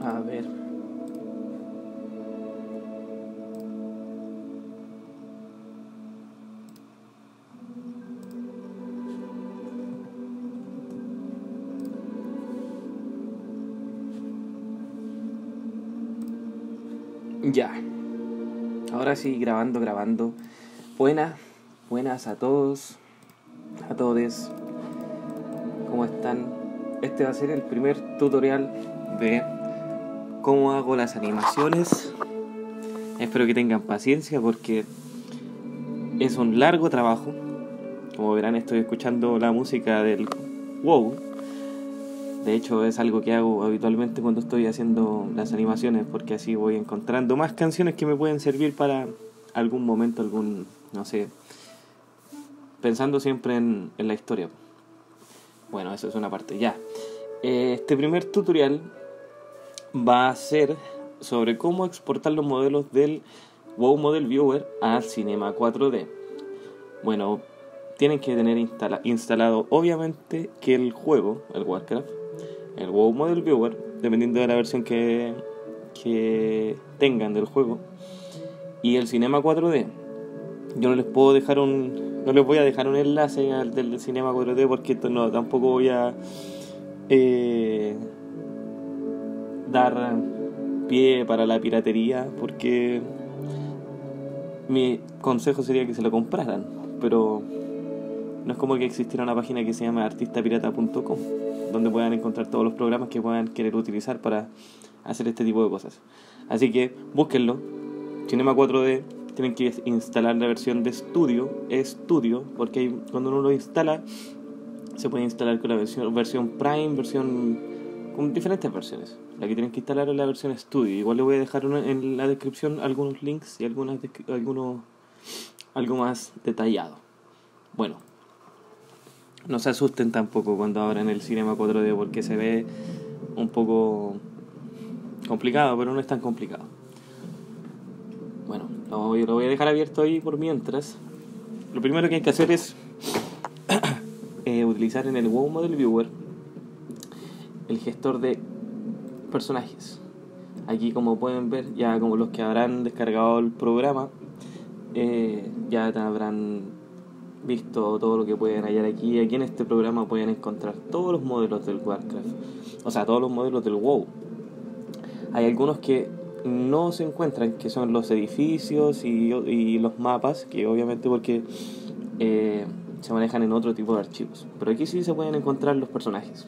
A ver. Ya. Ahora sí, grabando. Buenas a todos, a todes. ¿Cómo están? Este va a ser el primer tutorial de cómo hago las animaciones. Espero que tengan paciencia porque es un largo trabajo. Como verán, estoy escuchando la música del WoW. De hecho, es algo que hago habitualmente cuando estoy haciendo las animaciones, porque así voy encontrando más canciones que me pueden servir para algún momento, no sé, pensando siempre en la historia. Bueno, eso es una parte. Ya. Este primer tutorial va a ser sobre cómo exportar los modelos del WoW Model Viewer al Cinema 4D. Bueno, tienen que tener instalado obviamente que el juego, el Warcraft, el WoW Model Viewer, dependiendo de la versión que tengan del juego, y el Cinema 4D. Yo no les voy a dejar un enlace del Cinema 4D porque tampoco voy a dar pie para la piratería, porque mi consejo sería que se lo compraran, pero no es como que existiera una página que se llama artistapirata.com donde puedan encontrar todos los programas que puedan querer utilizar para hacer este tipo de cosas. Así que búsquenlo. Cinema 4D, tienen que instalar la versión de estudio, porque cuando uno lo instala se puede instalar con la versión Prime, con diferentes versiones. La que tienen que instalar es la versión estudio. Igual le voy a dejar en la descripción algunos links y algo más detallado. Bueno, no se asusten tampoco cuando abran el Cinema 4D porque se ve un poco complicado, pero no es tan complicado. Bueno, lo voy a dejar abierto ahí por mientras. Lo primero que hay que hacer es utilizar en el WoW Model Viewer el gestor de personajes. Aquí, como pueden ver, ya como los que habrán descargado el programa, ya habrán visto todo lo que pueden hallar aquí. Aquí en este programa pueden encontrar todos los modelos del Warcraft, o sea, todos los modelos del WoW. Hay algunos que no se encuentran, que son los edificios y los mapas, que obviamente porque se manejan en otro tipo de archivos, pero aquí sí se pueden encontrar los personajes.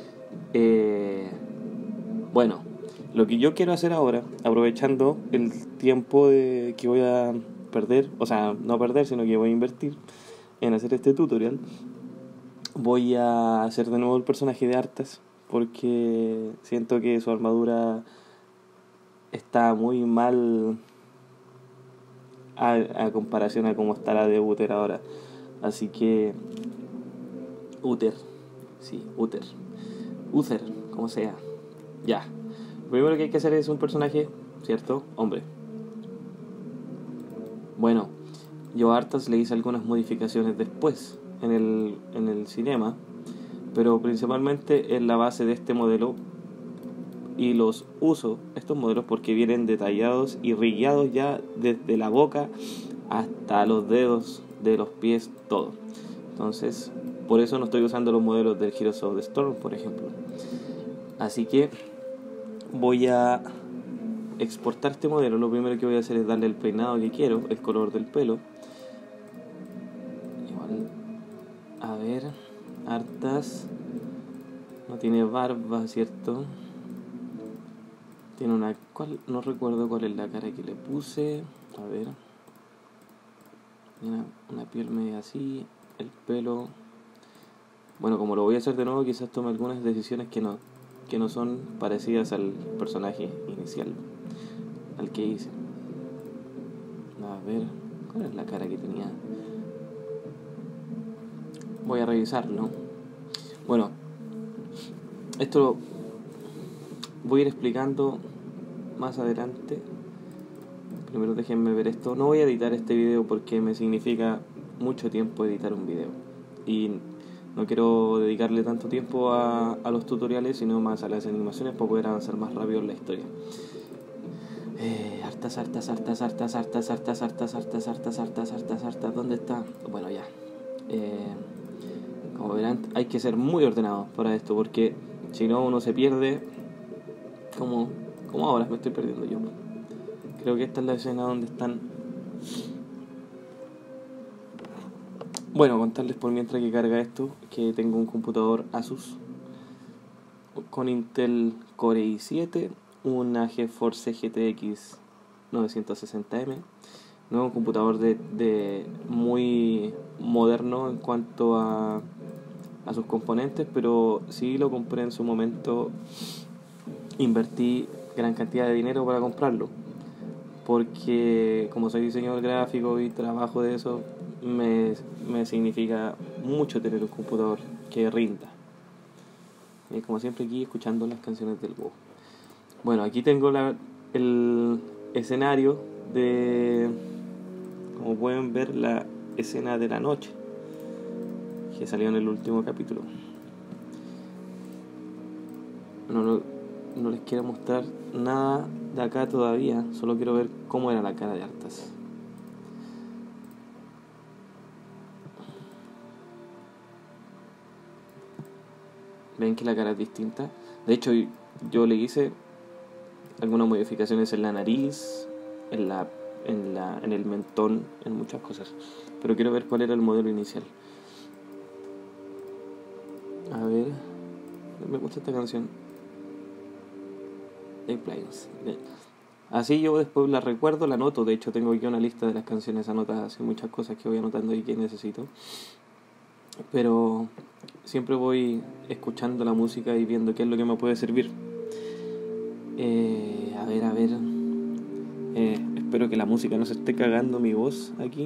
Bueno, lo que yo quiero hacer ahora, aprovechando el tiempo que voy a perder, o sea, no perder, sino que voy a invertir en hacer este tutorial, voy a hacer de nuevo el personaje de Arthas, porque siento que su armadura está muy mal a comparación a cómo está la de Uther ahora. Así que Uther, como sea. Ya. Lo primero que hay que hacer es un personaje, ¿cierto? Hombre. Bueno, yo a Arthas le hice algunas modificaciones después en el cinema, pero principalmente en la base de este modelo, y los uso estos modelos porque vienen detallados y rigueados ya desde la boca hasta los dedos de los pies, todo. Entonces, por eso no estoy usando los modelos del Heroes of the Storm, por ejemplo. Así que voy a exportar este modelo. Lo primero que voy a hacer es darle el peinado que quiero, el color del pelo. Igual, a ver, Arthas no tiene barba, ¿cierto? Tiene no recuerdo cuál es la cara que le puse. A ver, una piel media así, el pelo. Bueno, como lo voy a hacer de nuevo, quizás tome algunas decisiones que no son parecidas al personaje inicial, al que hice. A ver, ¿cuál es la cara que tenía? Voy a revisarlo. Bueno, esto voy a ir explicando más adelante. Primero déjenme ver esto. No voy a editar este video porque me significa mucho tiempo editar un video, y No quiero dedicarle tanto tiempo a los tutoriales, sino más a las animaciones para poder avanzar más rápido en la historia. Hartas. ¿Dónde está? Bueno, ya. Como verán, hay que ser muy ordenado para esto, porque si no uno se pierde, como ahora me estoy perdiendo yo. Creo que esta es la escena donde están. Bueno, contarles por mientras que carga esto, que tengo un computador Asus con Intel Core i7, una GeForce GTX 960M. No es un computador de muy moderno en cuanto a sus componentes, pero sí lo compré en su momento. Invertí gran cantidad de dinero para comprarlo, porque como soy diseñador gráfico y trabajo de eso, me significa mucho tener un computador que rinda. Y como siempre aquí escuchando las canciones del WoW. Bueno, aquí tengo el escenario de, como pueden ver, la escena de la noche que salió en el último capítulo. No les quiero mostrar nada de acá todavía, solo quiero ver cómo era la cara de Arthas. Ven que la cara es distinta. De hecho, yo le hice algunas modificaciones en la nariz, en el mentón, en muchas cosas. Pero quiero ver cuál era el modelo inicial. A ver, me gusta esta canción. Plains. Así yo después la recuerdo, la anoto. De hecho, tengo aquí una lista de las canciones anotadas. Hay muchas cosas que voy anotando y que necesito. Pero siempre voy escuchando la música y viendo qué es lo que me puede servir. A ver. Espero que la música no se esté cagando mi voz aquí.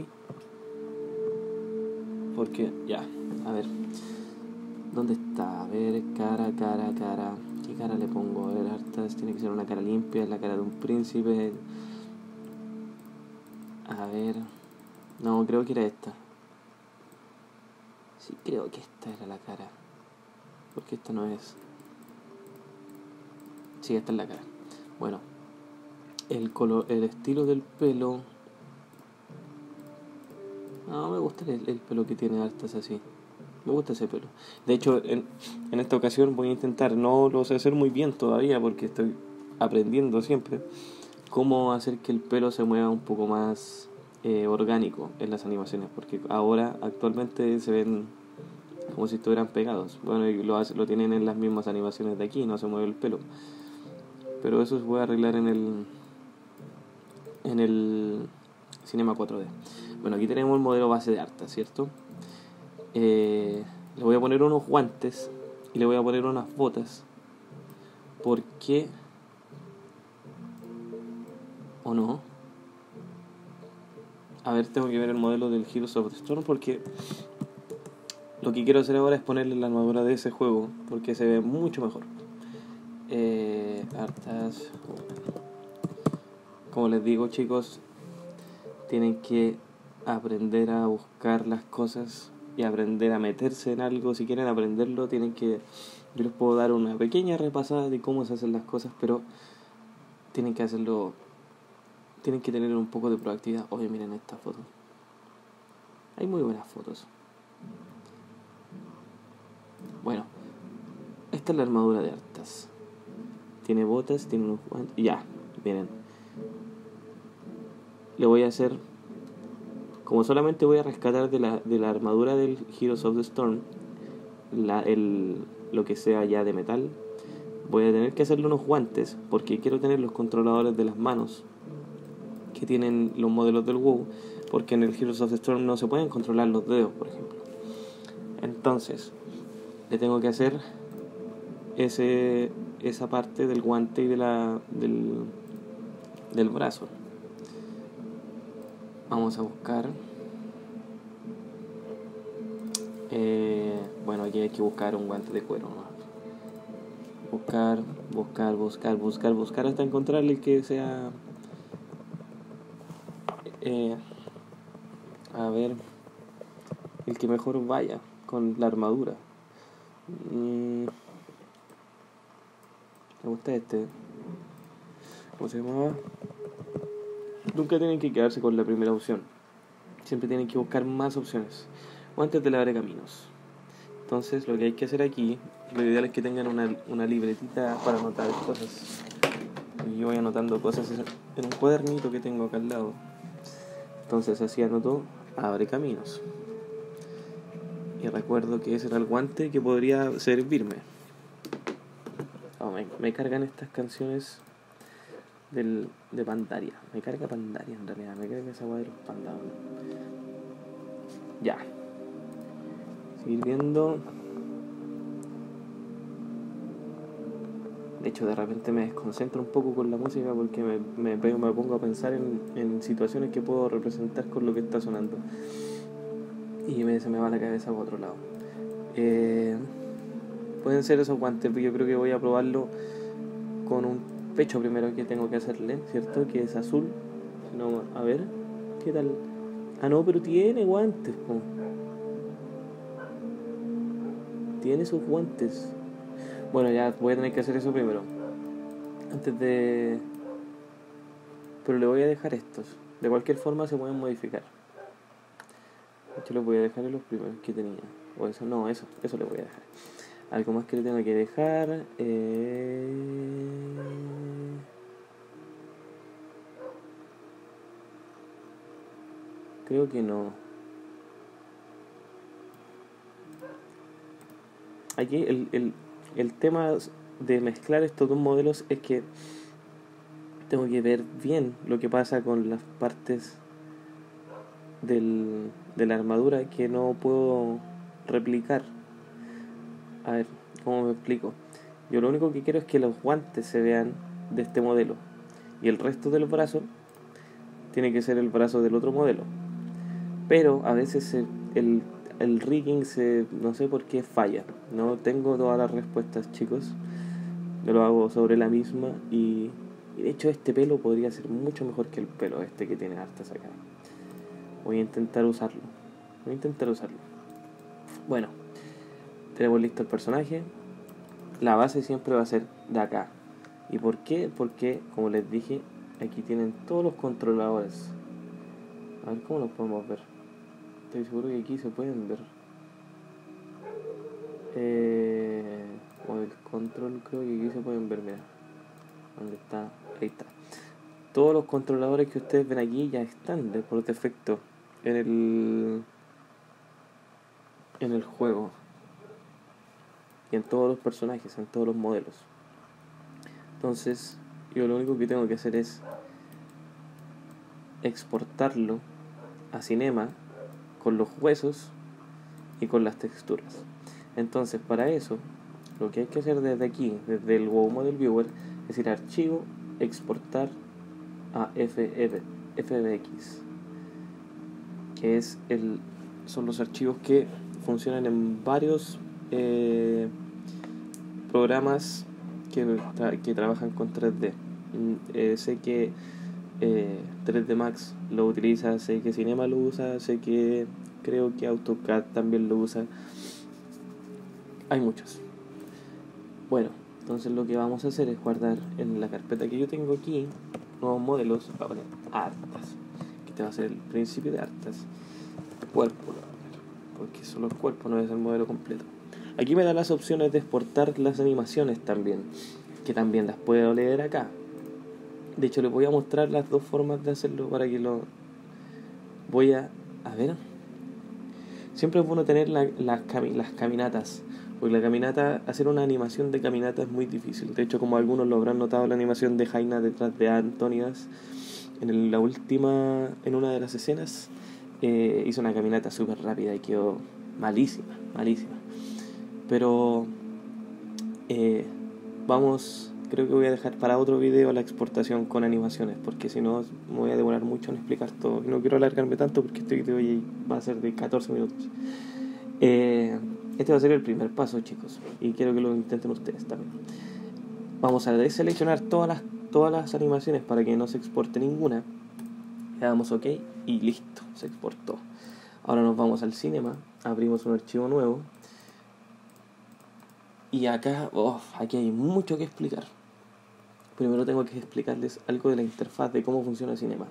Porque, ya, a ver. ¿Dónde está? A ver, cara. ¿Qué cara le pongo? A ver, Arthas tiene que ser una cara limpia, es la cara de un príncipe. A ver. No, creo que era esta. Sí, creo que esta era la cara. Porque esta no es. Sí, esta es la cara. Bueno. El color, el estilo del pelo. No, me gusta el pelo que tiene Arthas así. Me gusta ese pelo. De hecho, en esta ocasión voy a intentar, no lo sé hacer muy bien todavía porque estoy aprendiendo siempre, cómo hacer que el pelo se mueva un poco más orgánico en las animaciones. Porque ahora, actualmente, se ven como si estuvieran pegados. Bueno, y lo tienen en las mismas animaciones de aquí, no se mueve el pelo. Pero eso se puede arreglar en el Cinema 4D. Bueno, aquí tenemos el modelo base de Arthas, ¿cierto? Le voy a poner unos guantes y le voy a poner unas botas. ¿Por qué? ¿O no? A ver, tengo que ver el modelo del Heroes of the Storm, porque lo que quiero hacer ahora es ponerle la armadura de ese juego, porque se ve mucho mejor. Arthas. Como les digo, chicos, tienen que aprender a buscar las cosas y aprender a meterse en algo. Si quieren aprenderlo, yo les puedo dar una pequeña repasada de cómo se hacen las cosas, pero tienen que hacerlo, tienen que tener un poco de proactividad. Oye, miren esta foto, hay muy buenas fotos. Bueno, esta es la armadura de Arthas. Tiene botas, tiene unos guantes. Ya, miren, le voy a hacer, como solamente voy a rescatar de la armadura del Heroes of the Storm lo que sea ya de metal, voy a tener que hacerle unos guantes, porque quiero tener los controladores de las manos que tienen los modelos del WoW, porque en el Heroes of the Storm no se pueden controlar los dedos, por ejemplo. Entonces le tengo que hacer esa parte del guante y del brazo. Vamos a buscar. Bueno, aquí hay que buscar un guante de cuero, ¿no? Buscar hasta encontrar el que sea. A ver, el que mejor vaya. con la armadura. Me gusta este. ¿Cómo se llamaba? Nunca tienen que quedarse con la primera opción. Siempre tienen que buscar más opciones. Guantes de lavar caminos. Entonces lo que hay que hacer aquí, lo ideal es que tengan una libretita para anotar cosas. Y yo voy anotando cosas en un cuadernito que tengo acá al lado. Entonces así anoto abre caminos. Y recuerdo que ese era el guante que podría servirme. Me cargan estas canciones de Pandaria. Me carga Pandaria en realidad. Me carga esa guay de los pandas. Ya. Seguir viendo. De hecho, de repente me desconcentro un poco con la música porque me pongo a pensar en situaciones que puedo representar con lo que está sonando. Y se me va la cabeza por otro lado. Pueden ser esos guantes, pero yo creo que voy a probarlo con un pecho primero que tengo que hacerle, ¿cierto? Que es azul. No, a ver, ¿qué tal? Ah, no, pero tiene guantes, po. Tiene sus guantes. Bueno, ya voy a tener que hacer eso primero. Antes de... Pero le voy a dejar estos. De cualquier forma se pueden modificar. De hecho, los voy a dejar en los primeros que tenía. O eso, no, eso le voy a dejar. Algo más que le tengo que dejar. Creo que no. Aquí el tema de mezclar estos dos modelos es que tengo que ver bien lo que pasa con las partes de la armadura que no puedo replicar. A ver, ¿cómo me explico? Yo lo único que quiero es que los guantes se vean de este modelo y el resto del brazo tiene que ser el brazo del otro modelo. Pero a veces el rigging no sé por qué falla. No tengo todas las respuestas, chicos. Yo lo hago sobre la misma y de hecho este pelo podría ser mucho mejor que el pelo este que tiene hartas acá. Voy a intentar usarlo. Bueno, tenemos listo el personaje. La base siempre va a ser de acá. ¿Y por qué? Porque, como les dije, aquí tienen todos los controladores. A ver cómo los podemos ver. Estoy seguro que aquí se pueden ver. O el control, creo que aquí se pueden ver, mira. ¿Dónde está? Ahí está. Todos los controladores que ustedes ven aquí ya están por defecto en el juego. Y en todos los personajes, en todos los modelos. Entonces, yo lo único que tengo que hacer es exportarlo a Cinema con los huesos y con las texturas. Entonces, para eso, lo que hay que hacer desde aquí, desde el WoW Model Viewer, es ir a archivo, exportar a FBX, que son los archivos que funcionan en varios programas que trabajan con 3D. Sé que 3D Max lo utiliza, sé que Cinema lo usa, creo que AutoCAD también lo usa. Hay muchos. Bueno, entonces lo que vamos a hacer es guardar en la carpeta que yo tengo aquí nuevos modelos. Voy a poner hartas, que este va a ser el principio de hartas. Cuerpo, porque solo el cuerpo no es el modelo completo. Aquí me da las opciones de exportar las animaciones también, que también las puedo leer acá. De hecho, les voy a mostrar las dos formas de hacerlo para que lo... Voy a ver. Siempre es bueno tener las caminatas, porque la caminata, hacer una animación de caminata es muy difícil. De hecho, como algunos lo habrán notado, la animación de Jaina detrás de Antonias en una de las escenas hizo una caminata súper rápida y quedó malísima. Pero creo que voy a dejar para otro video la exportación con animaciones, porque si no me voy a demorar mucho en explicar todo. No quiero alargarme tanto porque este video va a ser de 14 minutos. Este va a ser el primer paso, chicos, y quiero que lo intenten ustedes también. Vamos a deseleccionar todas las animaciones para que no se exporte ninguna. Le damos OK y listo, se exportó. Ahora nos vamos al Cinema, abrimos un archivo nuevo. Y acá, aquí hay mucho que explicar. Primero tengo que explicarles algo de la interfaz, de cómo funciona Cinema.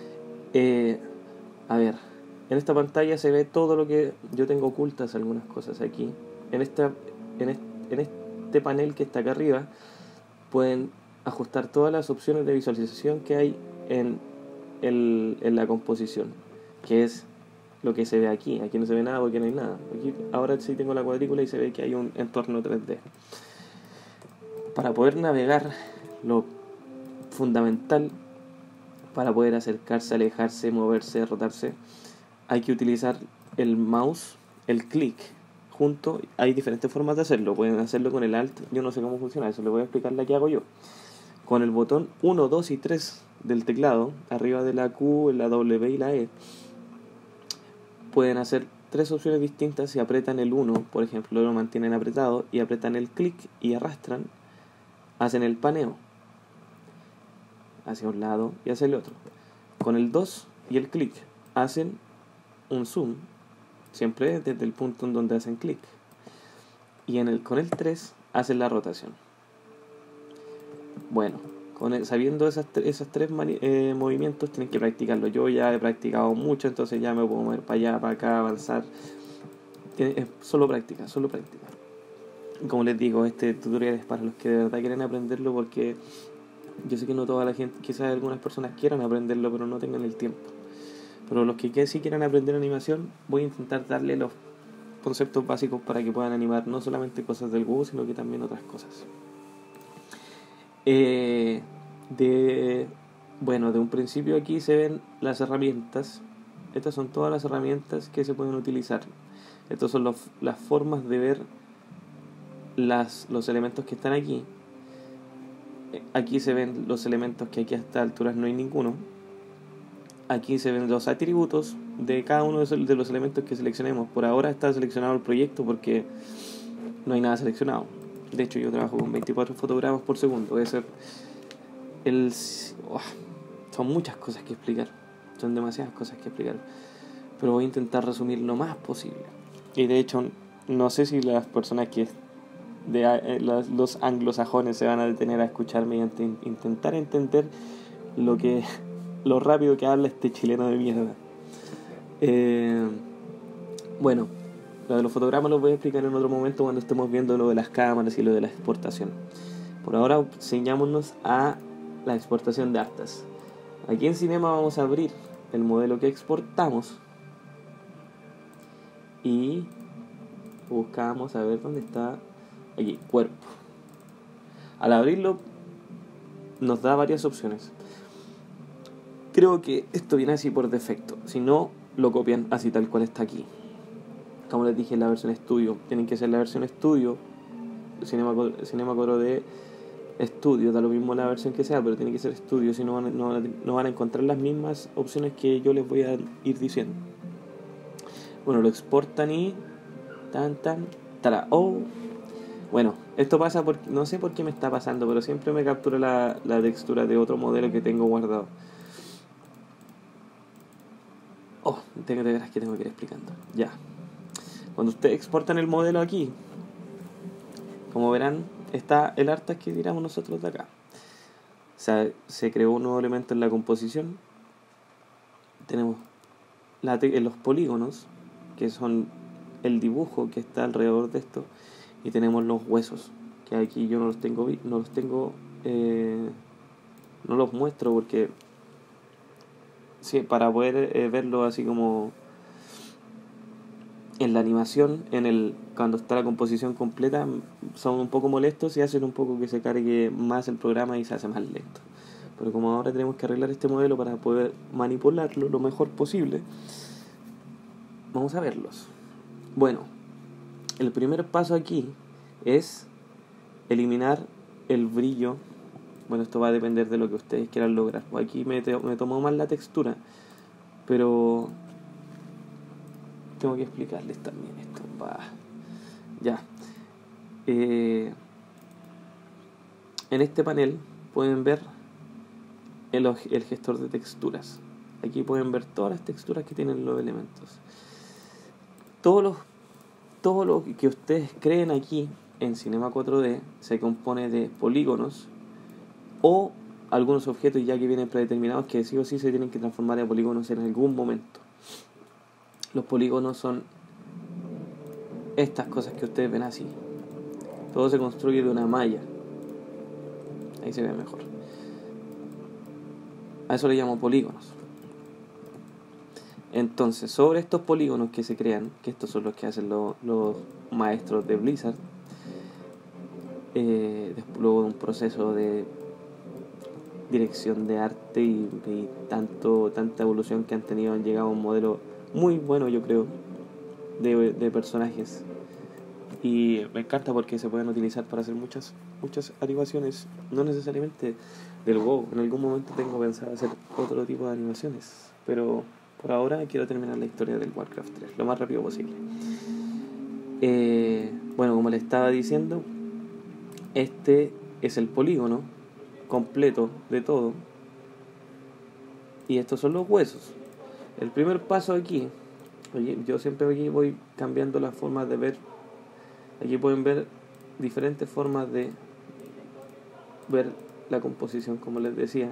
A ver, en esta pantalla se ve todo lo que yo tengo ocultas, algunas cosas aquí. En este panel que está acá arriba pueden ajustar todas las opciones de visualización que hay en la composición, que es lo que se ve aquí. Aquí no se ve nada porque no hay nada. Aquí ahora sí tengo la cuadrícula y se ve que hay un entorno 3D. Para poder navegar, lo fundamental para poder acercarse, alejarse, moverse, rotarse, hay que utilizar el mouse, el clic junto. Hay diferentes formas de hacerlo. Pueden hacerlo con el Alt. Yo no sé cómo funciona eso, les voy a explicar la que hago yo. Con el botón 1, 2 y 3 del teclado, arriba de la Q, la W y la E, pueden hacer 3 opciones distintas. Si apretan el 1, por ejemplo, lo mantienen apretado, y apretan el clic y arrastran, hacen el paneo hacia un lado y hacia el otro. Con el 2 y el clic hacen un zoom, siempre desde el punto en donde hacen clic, y con el 3 hacen la rotación. Bueno, sabiendo esos tres movimientos, tienen que practicarlo. Yo ya he practicado mucho, entonces ya me puedo mover para allá, para acá, avanzar. Es solo práctica. Como les digo, este tutorial es para los que de verdad quieren aprenderlo, porque yo sé que no toda la gente, quizás algunas personas quieran aprenderlo, pero no tengan el tiempo. Pero los que sí quieran aprender animación, voy a intentar darle los conceptos básicos para que puedan animar no solamente cosas del Google, sino que también otras cosas. De un principio aquí se ven las herramientas. Estas son todas las herramientas que se pueden utilizar. Estas son las formas de ver los elementos que están aquí. Aquí se ven los elementos que aquí a estas alturas no hay ninguno. Aquí se ven los atributos de cada uno de los elementos que seleccionemos. Por ahora está seleccionado el proyecto porque no hay nada seleccionado. De hecho, yo trabajo con 24 fotogramas por segundo. Son muchas cosas que explicar. Son demasiadas cosas que explicar. Pero voy a intentar resumir lo más posible. Y de hecho, no sé si las personas los anglosajones se van a detener a escucharme y intentar entender lo rápido que habla este chileno de mierda. Lo de los fotogramas lo voy a explicar en otro momento, cuando estemos viendo lo de las cámaras y lo de la exportación. Por ahora, enseñémonos a la exportación de artes. Aquí en Cinema vamos a abrir el modelo que exportamos y buscamos a ver dónde está. Aquí, cuerpo. Al abrirlo nos da varias opciones. Creo que esto viene así por defecto. Si no, lo copian así tal cual está aquí. Como les dije, la versión estudio. Tienen que ser la versión estudio, Cinema 4D estudio. Da lo mismo la versión que sea, pero tiene que ser estudio. Si no van a encontrar las mismas opciones que yo les voy a ir diciendo. Bueno, lo exportan y bueno, esto pasa porque no sé por qué me está pasando, pero siempre me captura la textura de otro modelo que tengo guardado. Tengo que ir explicando. Ya. Cuando ustedes exportan el modelo aquí, como verán, está el artas que tiramos nosotros de acá. O sea, se creó un nuevo elemento en la composición. Tenemos los polígonos, que son el dibujo que está alrededor de esto, y tenemos los huesos, que aquí yo no los muestro porque sí, para poder verlo así como en la animación, cuando está la composición completa, son un poco molestos y hacen un poco que se cargue más el programa y se hace más lento. Pero como ahora tenemos que arreglar este modelo para poder manipularlo lo mejor posible, vamos a verlos. Bueno, el primer paso aquí es eliminar el brillo. Bueno, esto va a depender de lo que ustedes quieran lograr. Aquí me tomó mal la textura, pero tengo que explicarles también esto. Ya. En este panel pueden ver el gestor de texturas. Aquí pueden ver todas las texturas que tienen los elementos. todo lo que ustedes creen aquí en Cinema 4D se compone de polígonos o algunos objetos ya que vienen predeterminados que sí o sí se tienen que transformar en polígonos en algún momento. Los polígonos son estas cosas que ustedes ven así. Todo se construye de una malla. Ahí se ve mejor. A eso le llamo polígonos. Entonces, sobre estos polígonos que se crean, que estos son los que hacen los maestros de Blizzard, luego de un proceso de dirección de arte y tanta evolución que han tenido, han llegado a un modelo muy bueno, yo creo, de personajes. Y me encanta porque se pueden utilizar para hacer muchas animaciones, no necesariamente del WoW. En algún momento tengo pensado hacer otro tipo de animaciones, pero por ahora quiero terminar la historia del Warcraft 3 lo más rápido posible. Bueno, como les estaba diciendo, este es el polígono completo de todo, y estos son los huesos. El primer paso aquí, yo siempre aquí voy cambiando las formas de ver. Aquí pueden ver diferentes formas de ver la composición, como les decía.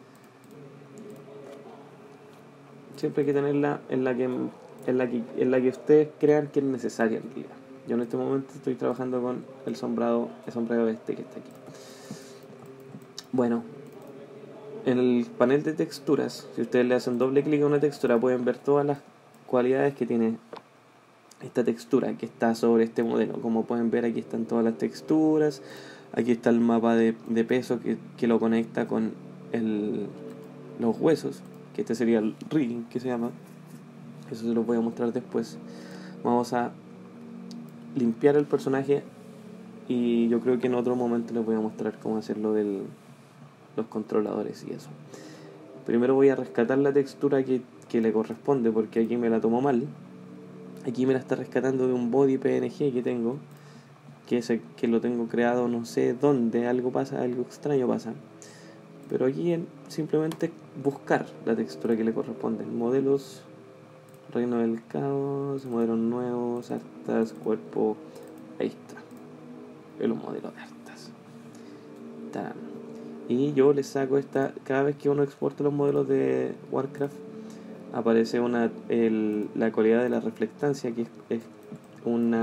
Siempre hay que tenerla en la que ustedes crean que es necesaria en realidad. Yo en este momento estoy trabajando con el sombrero este que está aquí. Bueno, en el panel de texturas, si ustedes le hacen doble clic a una textura, pueden ver todas las cualidades que tiene esta textura que está sobre este modelo. Como pueden ver, aquí están todas las texturas. Aquí está el mapa de peso que lo conecta con los huesos, que este sería el rigging que se llama. Eso se lo voy a mostrar después. Vamos a limpiar el personaje y yo creo que en otro momento les voy a mostrar cómo hacerlo de los controladores y eso. Primero voy a rescatar la textura que le corresponde, porque aquí me la tomó mal. Aquí me la está rescatando de un body PNG que tengo, que lo tengo creado no sé dónde. Algo extraño pasa. Pero aquí simplemente buscar la textura que le corresponde. Modelos, Reino del Caos, modelos nuevos, Arthas, cuerpo. Ahí está. El modelo de Arthas. ¡Tarán! Y yo le saco cada vez que uno exporta los modelos de Warcraft, aparece la cualidad de la reflectancia, que es un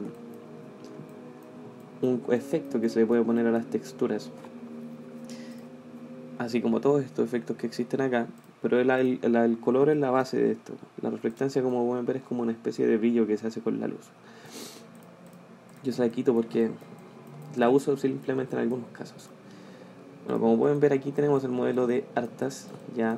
efecto que se le puede poner a las texturas, así como todos estos efectos que existen acá, pero el color es la base de esto. La reflectancia, como pueden ver, es como una especie de brillo que se hace con la luz. Yo se la quito porque la uso simplemente en algunos casos. Bueno, como pueden ver, aquí tenemos el modelo de Arthas, ya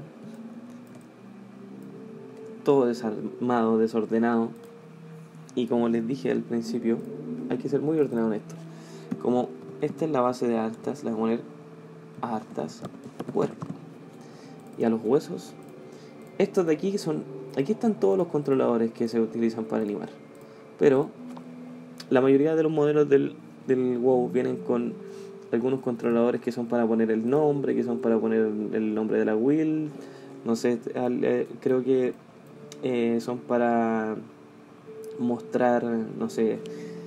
todo desarmado, desordenado. Y como les dije al principio, hay que ser muy ordenado en esto. Como esta es la base de Arthas, la voy a poner a Arthas cuerpo. Y a los huesos, estos de aquí aquí están todos los controladores que se utilizan para animar. Pero la mayoría de los modelos del WoW vienen con algunos controladores que son para poner el nombre, que son para poner el nombre de la guild. No sé, creo que son para mostrar, no sé,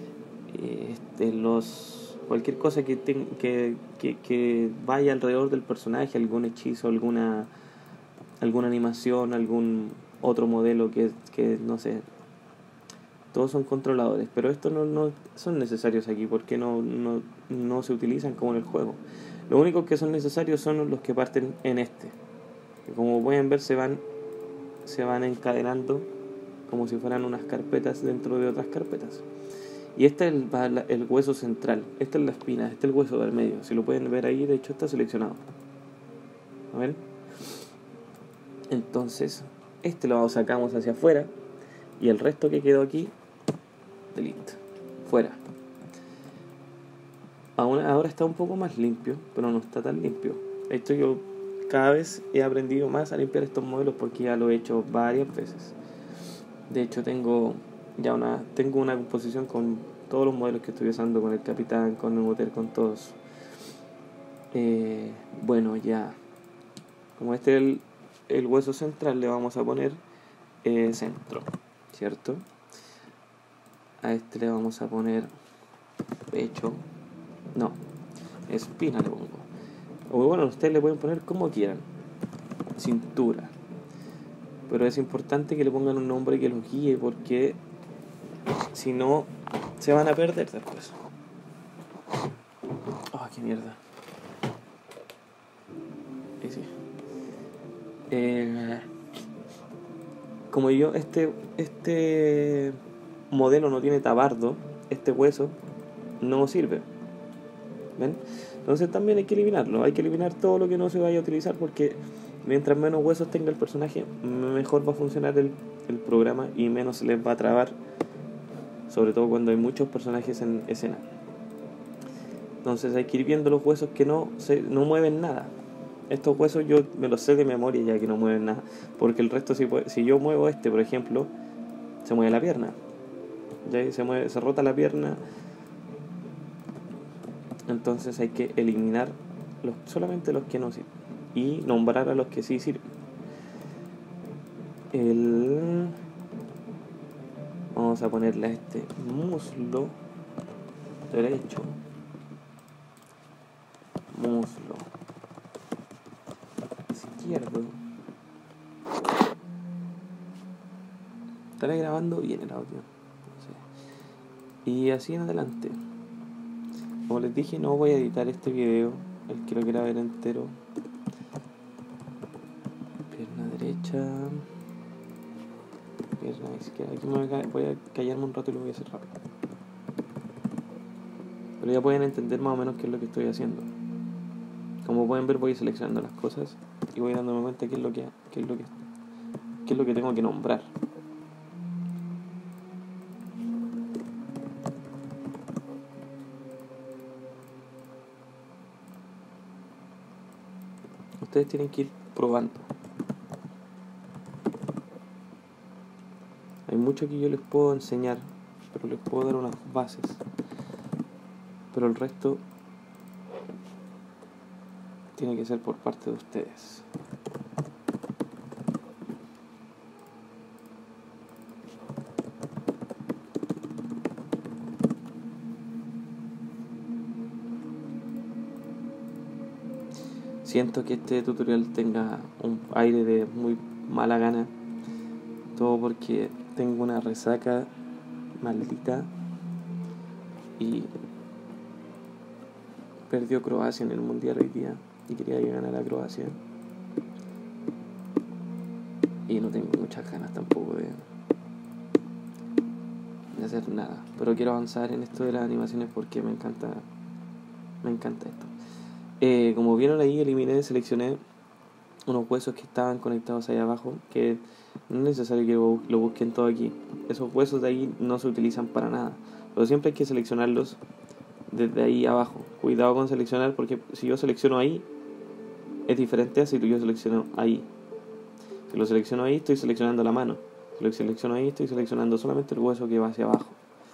cualquier cosa que vaya alrededor del personaje, algún hechizo, alguna animación, algún otro modelo que no sé. Todos son controladores, pero estos no son necesarios aquí porque no se utilizan como en el juego. Lo único que son necesarios son los que parten en este, que como pueden ver se van encadenando como si fueran unas carpetas dentro de otras carpetas. Y este es el hueso central, esta es la espina, este es el hueso del medio. Si lo pueden ver ahí, de hecho está seleccionado. A ver. Entonces, este lo sacamos hacia afuera y el resto que quedó aquí, delete, fuera. Ahora está un poco más limpio, pero no está tan limpio. Esto yo cada vez he aprendido más a limpiar estos modelos porque ya lo he hecho varias veces. De hecho tengo una composición con todos los modelos que estoy usando, con el capitán, con el motor, con todos. Bueno, ya como este es el hueso central, le vamos a poner centro, ¿cierto? A este le vamos a poner pecho. No, espina le pongo. O bueno, ustedes le pueden poner como quieran. Cintura. Pero es importante que le pongan un nombre que los guíe, porque si no se van a perder después. Oh, qué mierda. Ahí sí. Como yo, este modelo no tiene tabardo, este hueso no sirve. ¿Ven? Entonces también hay que eliminarlo. Hay que eliminar todo lo que no se vaya a utilizar, porque mientras menos huesos tenga el personaje, mejor va a funcionar el programa y menos se les va a trabar, sobre todo cuando hay muchos personajes en escena. Entonces hay que ir viendo los huesos que no mueven nada. Estos huesos yo me los sé de memoria ya que no mueven nada, porque el resto, si yo muevo por ejemplo, se mueve la pierna, ¿ya? Se rota la pierna. Entonces hay que eliminar solamente los que no sirven y nombrar a los que sí sirven. Vamos a ponerle a este muslo derecho, muslo izquierdo. Estaré grabando bien el audio, y así en adelante. Como les dije, no voy a editar este video, el que lo quiera ver entero. Pierna derecha, pierna izquierda. Aquí voy a callarme un rato y lo voy a hacer rápido. Pero ya pueden entender más o menos qué es lo que estoy haciendo. Como pueden ver, voy seleccionando las cosas y voy dándome cuenta qué es lo que tengo que nombrar. Ustedes tienen que ir probando. Hay mucho que yo les puedo enseñar, pero les puedo dar unas bases. Pero el resto tiene que ser por parte de ustedes. Siento que este tutorial tenga un aire de muy mala gana, todo porque tengo una resaca maldita y perdió Croacia en el mundial hoy día y quería que ganara Croacia y no tengo muchas ganas tampoco de hacer nada, pero quiero avanzar en esto de las animaciones porque me encanta esto. Como vieron ahí, seleccioné unos huesos que estaban conectados ahí abajo, que no es necesario que lo busquen todo aquí. Esos huesos de ahí no se utilizan para nada, pero siempre hay que seleccionarlos desde ahí abajo. Cuidado con seleccionar, porque si yo selecciono ahí es diferente a si yo selecciono ahí. Si lo selecciono ahí, estoy seleccionando la mano. Si lo selecciono ahí, estoy seleccionando solamente el hueso que va hacia abajo.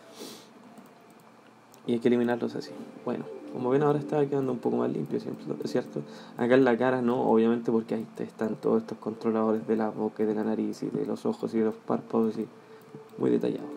Y hay que eliminarlos así. Bueno, como ven, ahora está quedando un poco más limpio, ¿cierto? Acá en la cara no, obviamente, porque ahí están todos estos controladores de la boca y de la nariz y de los ojos y de los párpados, y muy detallado.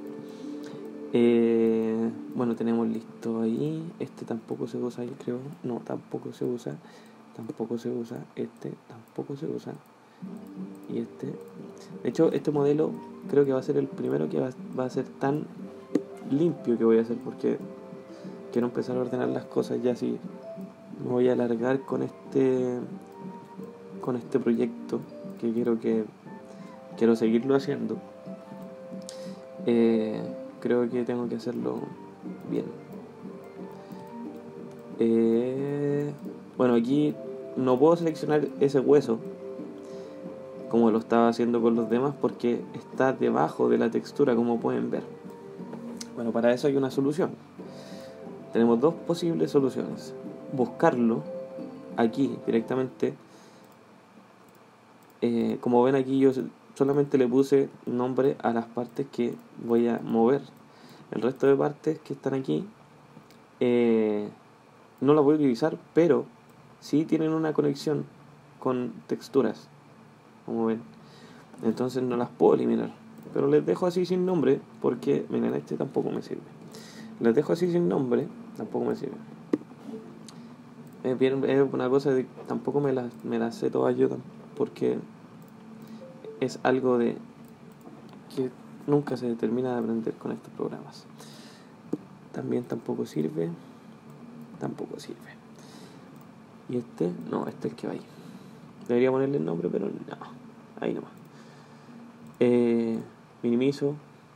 Bueno, tenemos listo ahí. Este tampoco se usa, yo creo. No, tampoco se usa. Tampoco se usa. Este tampoco se usa. Y este. De hecho, este modelo creo que va a ser el primero que va a ser tan limpio que voy a hacer, porque quiero empezar a ordenar las cosas ya. Si me voy a alargar con este proyecto, que quiero seguirlo haciendo, creo que tengo que hacerlo bien. Bueno, aquí no puedo seleccionar ese hueso como lo estaba haciendo con los demás, porque está debajo de la textura, como pueden ver. Bueno, para eso hay una solución. Tenemos dos posibles soluciones: buscarlo aquí directamente. Como ven aquí, yo solamente le puse nombre a las partes que voy a mover. El resto de partes que están aquí no las voy a utilizar, pero sí tienen una conexión con texturas, como ven. Entonces no las puedo eliminar. pero les dejo así sin nombre porque, miren, este tampoco me sirve. Les dejo así sin nombre, tampoco me sirve. Es una cosa de tampoco me la sé todas yo, porque es algo de que nunca se termina de aprender con estos programas. También tampoco sirve. Y este es el que va ahí. Debería ponerle el nombre, pero no, ahí nomás. Minimizo,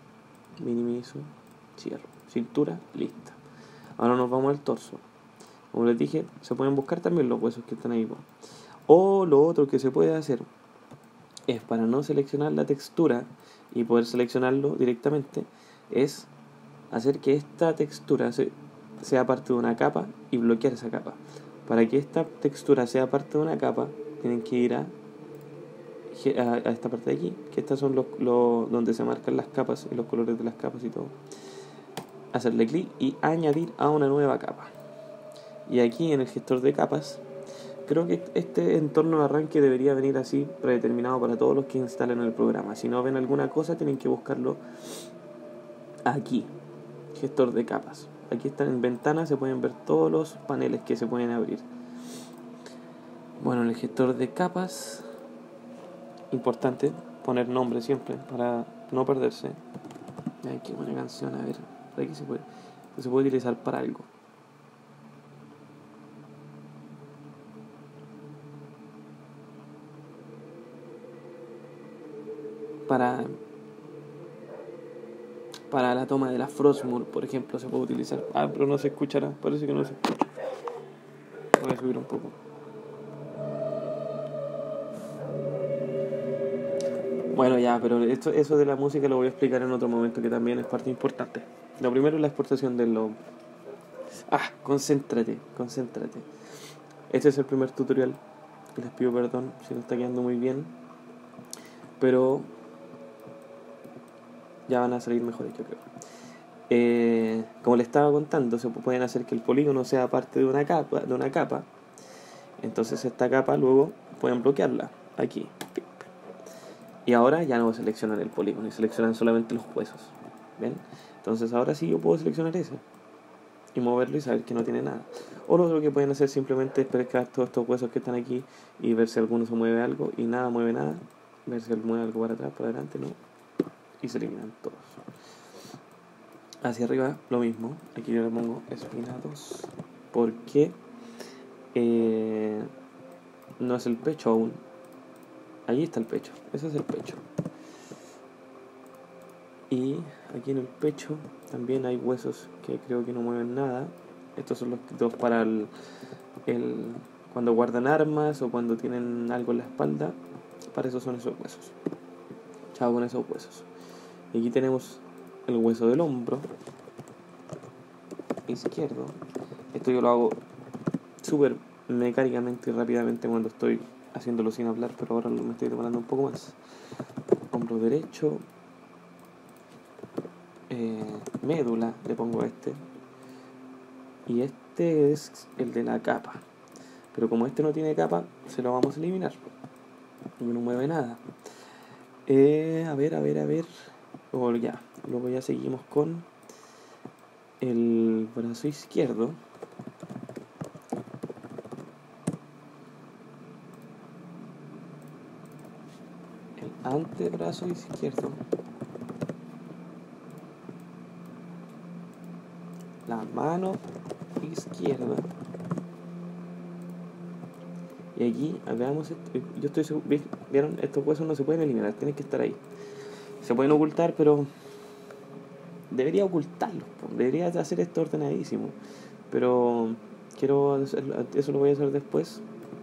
cierro, cintura, lista. Ahora nos vamos al torso. Como les dije, se pueden buscar también los huesos que están ahí. O lo otro que se puede hacer es, para no seleccionar la textura y poder seleccionarlo directamente, es hacer que esta textura sea parte de una capa y bloquear esa capa. Para que esta textura sea parte de una capa, tienen que ir a esta parte de aquí, que estas son los donde se marcan las capas y los colores de las capas y todo. Hacerle clic y añadir a una nueva capa. Y aquí en el gestor de capas, creo que este entorno de arranque debería venir así, predeterminado para todos los que instalen el programa. Si no ven alguna cosa, tienen que buscarlo aquí, gestor de capas. Aquí están en ventana, se pueden ver todos los paneles que se pueden abrir. Bueno, en el gestor de capas, importante poner nombre siempre para no perderse. Ay, qué buena canción, a ver, por aquí se puede utilizar para algo. Para la toma de la Frostmourne, por ejemplo, se puede utilizar. Pero no se escuchará, parece que no se escucha. Voy a subir un poco. Bueno, ya, pero eso de la música lo voy a explicar en otro momento, que también es parte importante. Lo primero es la exportación del logo. Concéntrate. Este es el primer tutorial. Les pido perdón si no está quedando muy bien, pero ya van a salir mejores, yo creo. Como les estaba contando, se pueden hacer que el polígono sea parte de una capa. Entonces esta capa luego pueden bloquearla aquí. Y ahora ya no seleccionan el polígono y seleccionan solamente los huesos. ¿Ven? Entonces ahora sí yo puedo seleccionar ese y moverlo y saber que no tiene nada. O lo otro que pueden hacer simplemente es pescar todos estos huesos que están aquí y ver si alguno se mueve algo y nada mueve nada. Ver si mueve algo para atrás, para adelante, no. Y se eliminan todos. Hacia arriba lo mismo. Aquí yo le pongo espina 2 porque no es el pecho aún. Allí está el pecho. Ese es el pecho. Y aquí en el pecho también hay huesos que creo que no mueven nada. Estos son los dos para cuando guardan armas o cuando tienen algo en la espalda. Para eso son esos huesos. Chao con esos huesos. Y aquí tenemos el hueso del hombro izquierdo. Esto yo lo hago súper mecánicamente y rápidamente cuando estoy haciéndolo sin hablar, pero ahora me estoy demorando un poco más. Hombro derecho, médula, le pongo este. Y este es el de la capa. Pero como este no tiene capa, se lo vamos a eliminar. No mueve nada. A ver. Ya. Luego ya seguimos con el brazo izquierdo. El antebrazo izquierdo. La mano izquierda. Y aquí, veamos, yo estoy seguro, ¿vieron? Estos huesos no se pueden eliminar, tienen que estar ahí. Se pueden ocultar, pero debería ocultarlos, debería hacer esto ordenadísimo. Pero quiero hacerlo, eso lo voy a hacer después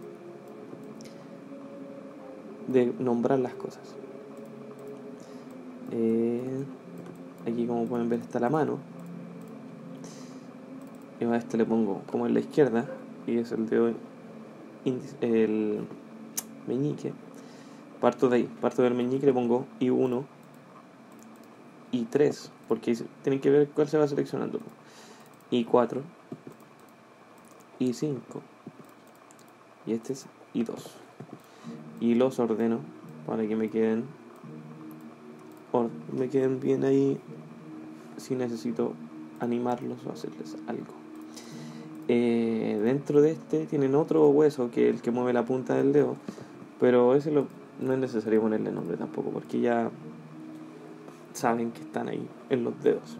de nombrar las cosas. Aquí, como pueden ver, está la mano. Y a este le pongo como en la izquierda, y es el dedo el meñique. Parto de ahí, parto del meñique, le pongo I1, I3, porque tienen que ver cuál se va seleccionando. I4, I5, y este es I2. Y los ordeno para que me queden me queden bien ahí si necesito animarlos o hacerles algo. Dentro de este tienen otro hueso que es el que mueve la punta del dedo, pero ese no es necesario ponerle nombre tampoco, porque ya saben que están ahí en los dedos.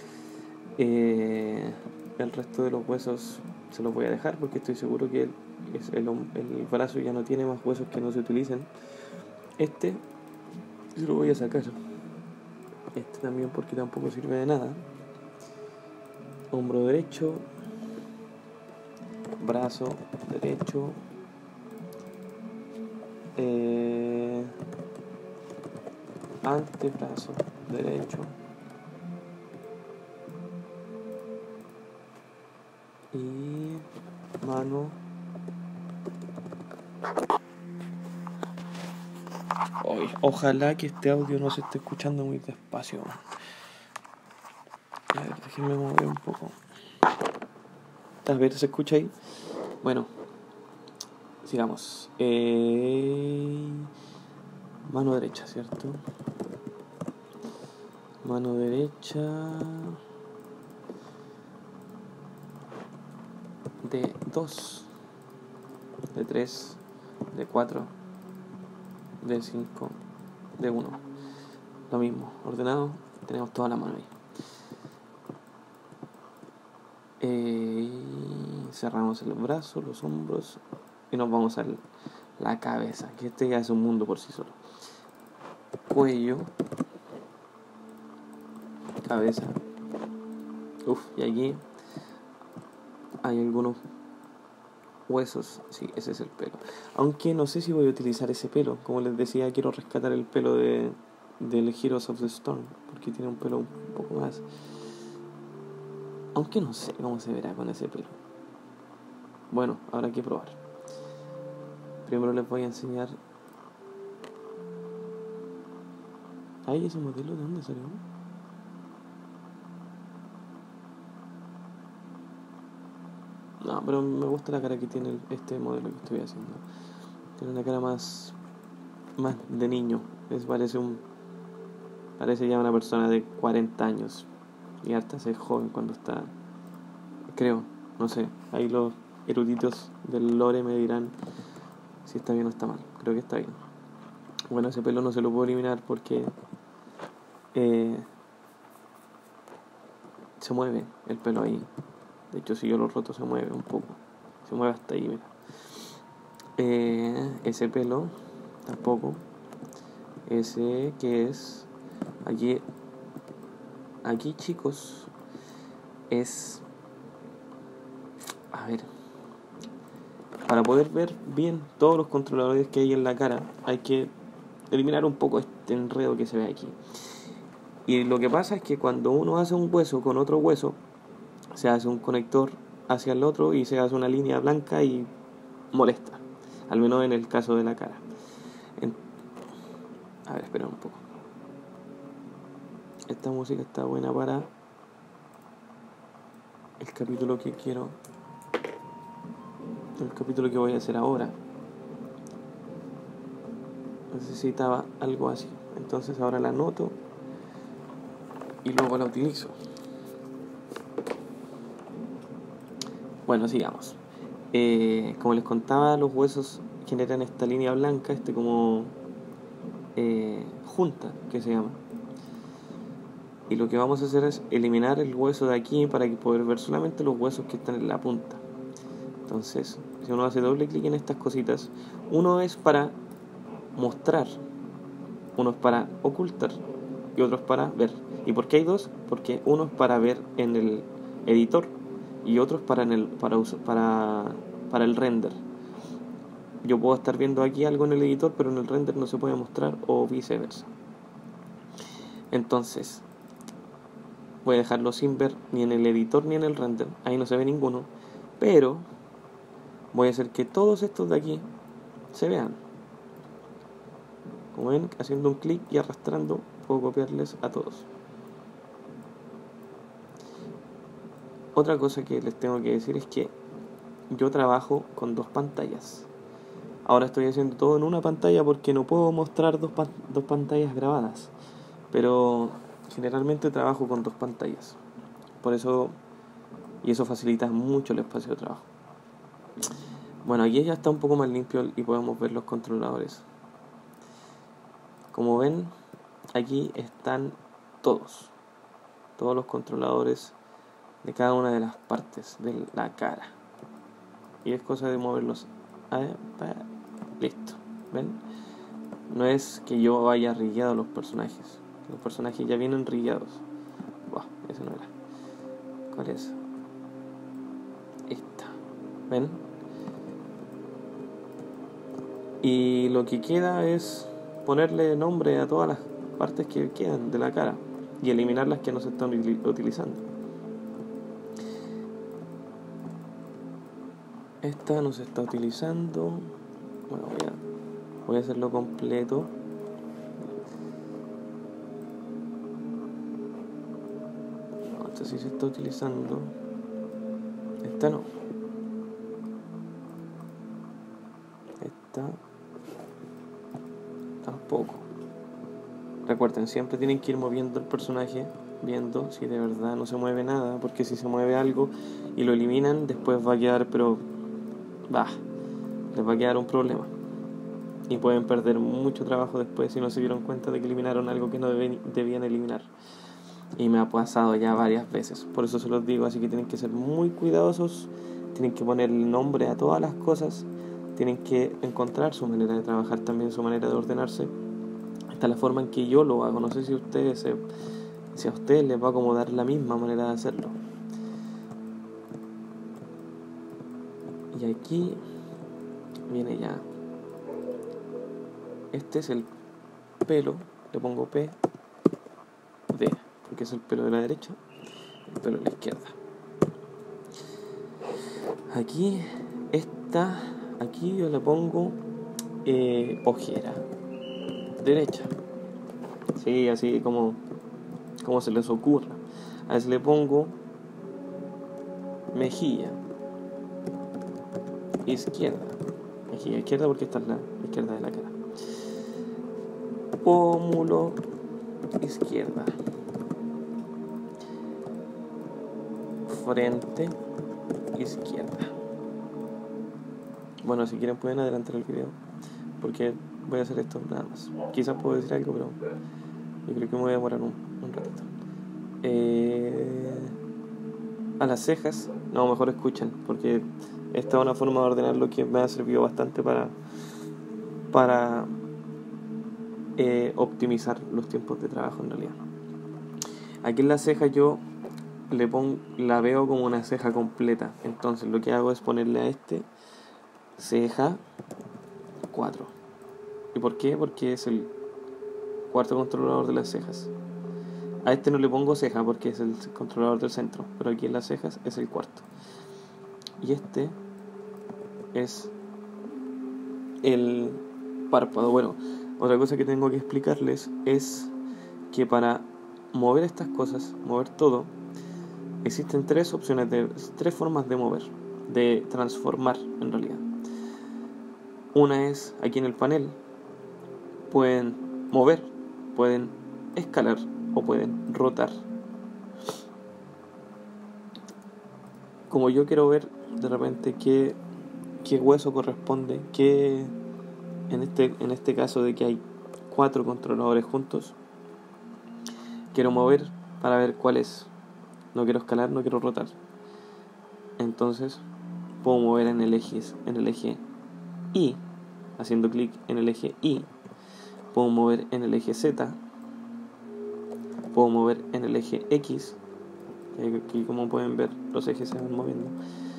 El resto de los huesos se los voy a dejar porque estoy seguro que el brazo ya no tiene más huesos que no se utilicen. Este se lo voy a sacar. Este también porque tampoco sirve de nada. Hombro derecho, brazo derecho, antebrazo derecho y mano. Ojalá que este audio no se esté escuchando muy despacio. A ver, déjenme mover un poco. A ver, ¿se escucha ahí? Bueno, sigamos. Mano derecha, ¿cierto? Mano derecha. De 2, de 3, de 4, de 5, de 1. Lo mismo, ordenado, tenemos toda la mano ahí. Cerramos el brazo, los hombros y nos vamos a la cabeza, que este ya es un mundo por sí solo. Cuello, cabeza. Y aquí hay algunos huesos. Sí, ese es el pelo. Aunque no sé si voy a utilizar ese pelo. Como les decía, quiero rescatar el pelo del Heroes of the Storm, porque tiene un pelo un poco más. Aunque no sé cómo se verá con ese pelo. Bueno, habrá que probar. Primero les voy a enseñar. ¿Ay, ese modelo de dónde salió? No, pero me gusta la cara que tiene este modelo que estoy haciendo. Tiene una cara más de niño. Parece ya una persona de 40 años. Y harta es joven cuando está. Creo, no sé. Ahí los eruditos del lore me dirán si está bien o está mal. Creo que está bien. Bueno, ese pelo no se lo puedo eliminar porque se mueve el pelo ahí. De hecho, si yo lo roto se mueve un poco. Se mueve hasta ahí, mira. Ese pelo tampoco. Ese que es aquí chicos, es, a ver, para poder ver bien todos los controladores que hay en la cara hay que eliminar un poco este enredo que se ve aquí. Y lo que pasa es que cuando uno hace un hueso con otro hueso, se hace un conector hacia el otro y se hace una línea blanca y molesta, al menos en el caso de la cara. A ver, espera un poco. Esta música está buena para el capítulo que voy a hacer ahora. Necesitaba algo así, entonces ahora la anoto y luego la utilizo. Bueno, sigamos. Como les contaba, los huesos generan esta línea blanca, como junta, que se llama. Y lo que vamos a hacer es eliminar el hueso de aquí para poder ver solamente los huesos que están en la punta. Entonces, si uno hace doble clic en estas cositas, uno es para mostrar, uno es para ocultar y otro es para ver. ¿Y por qué hay dos? Porque uno es para ver en el editor y otro es para el render. Yo puedo estar viendo aquí algo en el editor, pero en el render no se puede mostrar, o viceversa. Entonces, voy a dejarlo sin ver ni en el editor ni en el render. Ahí no se ve ninguno, pero voy a hacer que todos estos de aquí se vean. Como ven, haciendo un clic y arrastrando puedo copiarles a todos. Otra cosa que les tengo que decir es que yo trabajo con 2 pantallas. Ahora estoy haciendo todo en una pantalla porque no puedo mostrar dos pantallas grabadas. pero generalmente trabajo con 2 pantallas. Por eso, y eso facilita mucho el espacio de trabajo. Bueno, aquí ya está un poco más limpio y podemos ver los controladores. Como ven, aquí están todos los controladores de cada una de las partes de la cara. Y es cosa de moverlos. Listo, ¿ven? No es que yo haya rigueado los personajes. Los personajes ya vienen rigueados. Buah, ese no era. ¿Cuál es? Esta. ¿Ven? Y lo que queda es ponerle nombre a todas las partes que quedan de la cara y eliminar las que no se están utilizando. Esta no se está utilizando. Bueno, voy a hacerlo completo. No, esta sí se está utilizando. Esta no. Esta tampoco. Recuerden, siempre tienen que ir moviendo el personaje, viendo si de verdad no se mueve nada, porque si se mueve algo y lo eliminan, después va a quedar, les va a quedar un problema. Y pueden perder mucho trabajo después si no se dieron cuenta de que eliminaron algo que no debían eliminar. Y me ha pasado ya varias veces. Por eso se los digo, así que tienen que ser muy cuidadosos, tienen que poner el nombre a todas las cosas, tienen que encontrar su manera de trabajar también, su manera de ordenarse. Esta es la forma en que yo lo hago. No sé si a ustedes les va a acomodar la misma manera de hacerlo. Y aquí viene ya. Este es el pelo. Le pongo P, D, porque es el pelo de la derecha, el pelo de la izquierda. Aquí yo le pongo ojera derecha. Sí, así como se les ocurra. A veces le pongo mejilla izquierda. Mejilla izquierda porque esta es la izquierda de la cara. Pómulo izquierda. Frente izquierda. Bueno, si quieren pueden adelantar el video, porque voy a hacer esto nada más. Quizás puedo decir algo, pero yo creo que me voy a demorar un ratito. A las cejas, no, mejor escuchen, porque esta es una forma de ordenar lo que me ha servido bastante para optimizar los tiempos de trabajo en realidad. Aquí en la ceja yo la veo como una ceja completa. Entonces lo que hago es ponerle a ceja 4. ¿Y por qué? Porque es el cuarto controlador de las cejas. A no le pongo ceja porque es el controlador del centro, pero aquí en las cejas es el cuarto. Y este es el párpado. Bueno, otra cosa que tengo que explicarles es que para mover estas cosas, mover todo, existen tres formas de mover, de transformar en realidad. Una es aquí en el panel, pueden mover, pueden escalar o pueden rotar. Como yo quiero ver de repente qué hueso corresponde, en este caso de que hay 4 controladores juntos, quiero mover para ver cuál es. No quiero escalar, no quiero rotar. Entonces puedo mover en el eje Y, haciendo clic en el eje Y. Puedo mover en el eje Z. Puedo mover en el eje X. Aquí, como pueden ver, los ejes se van moviendo.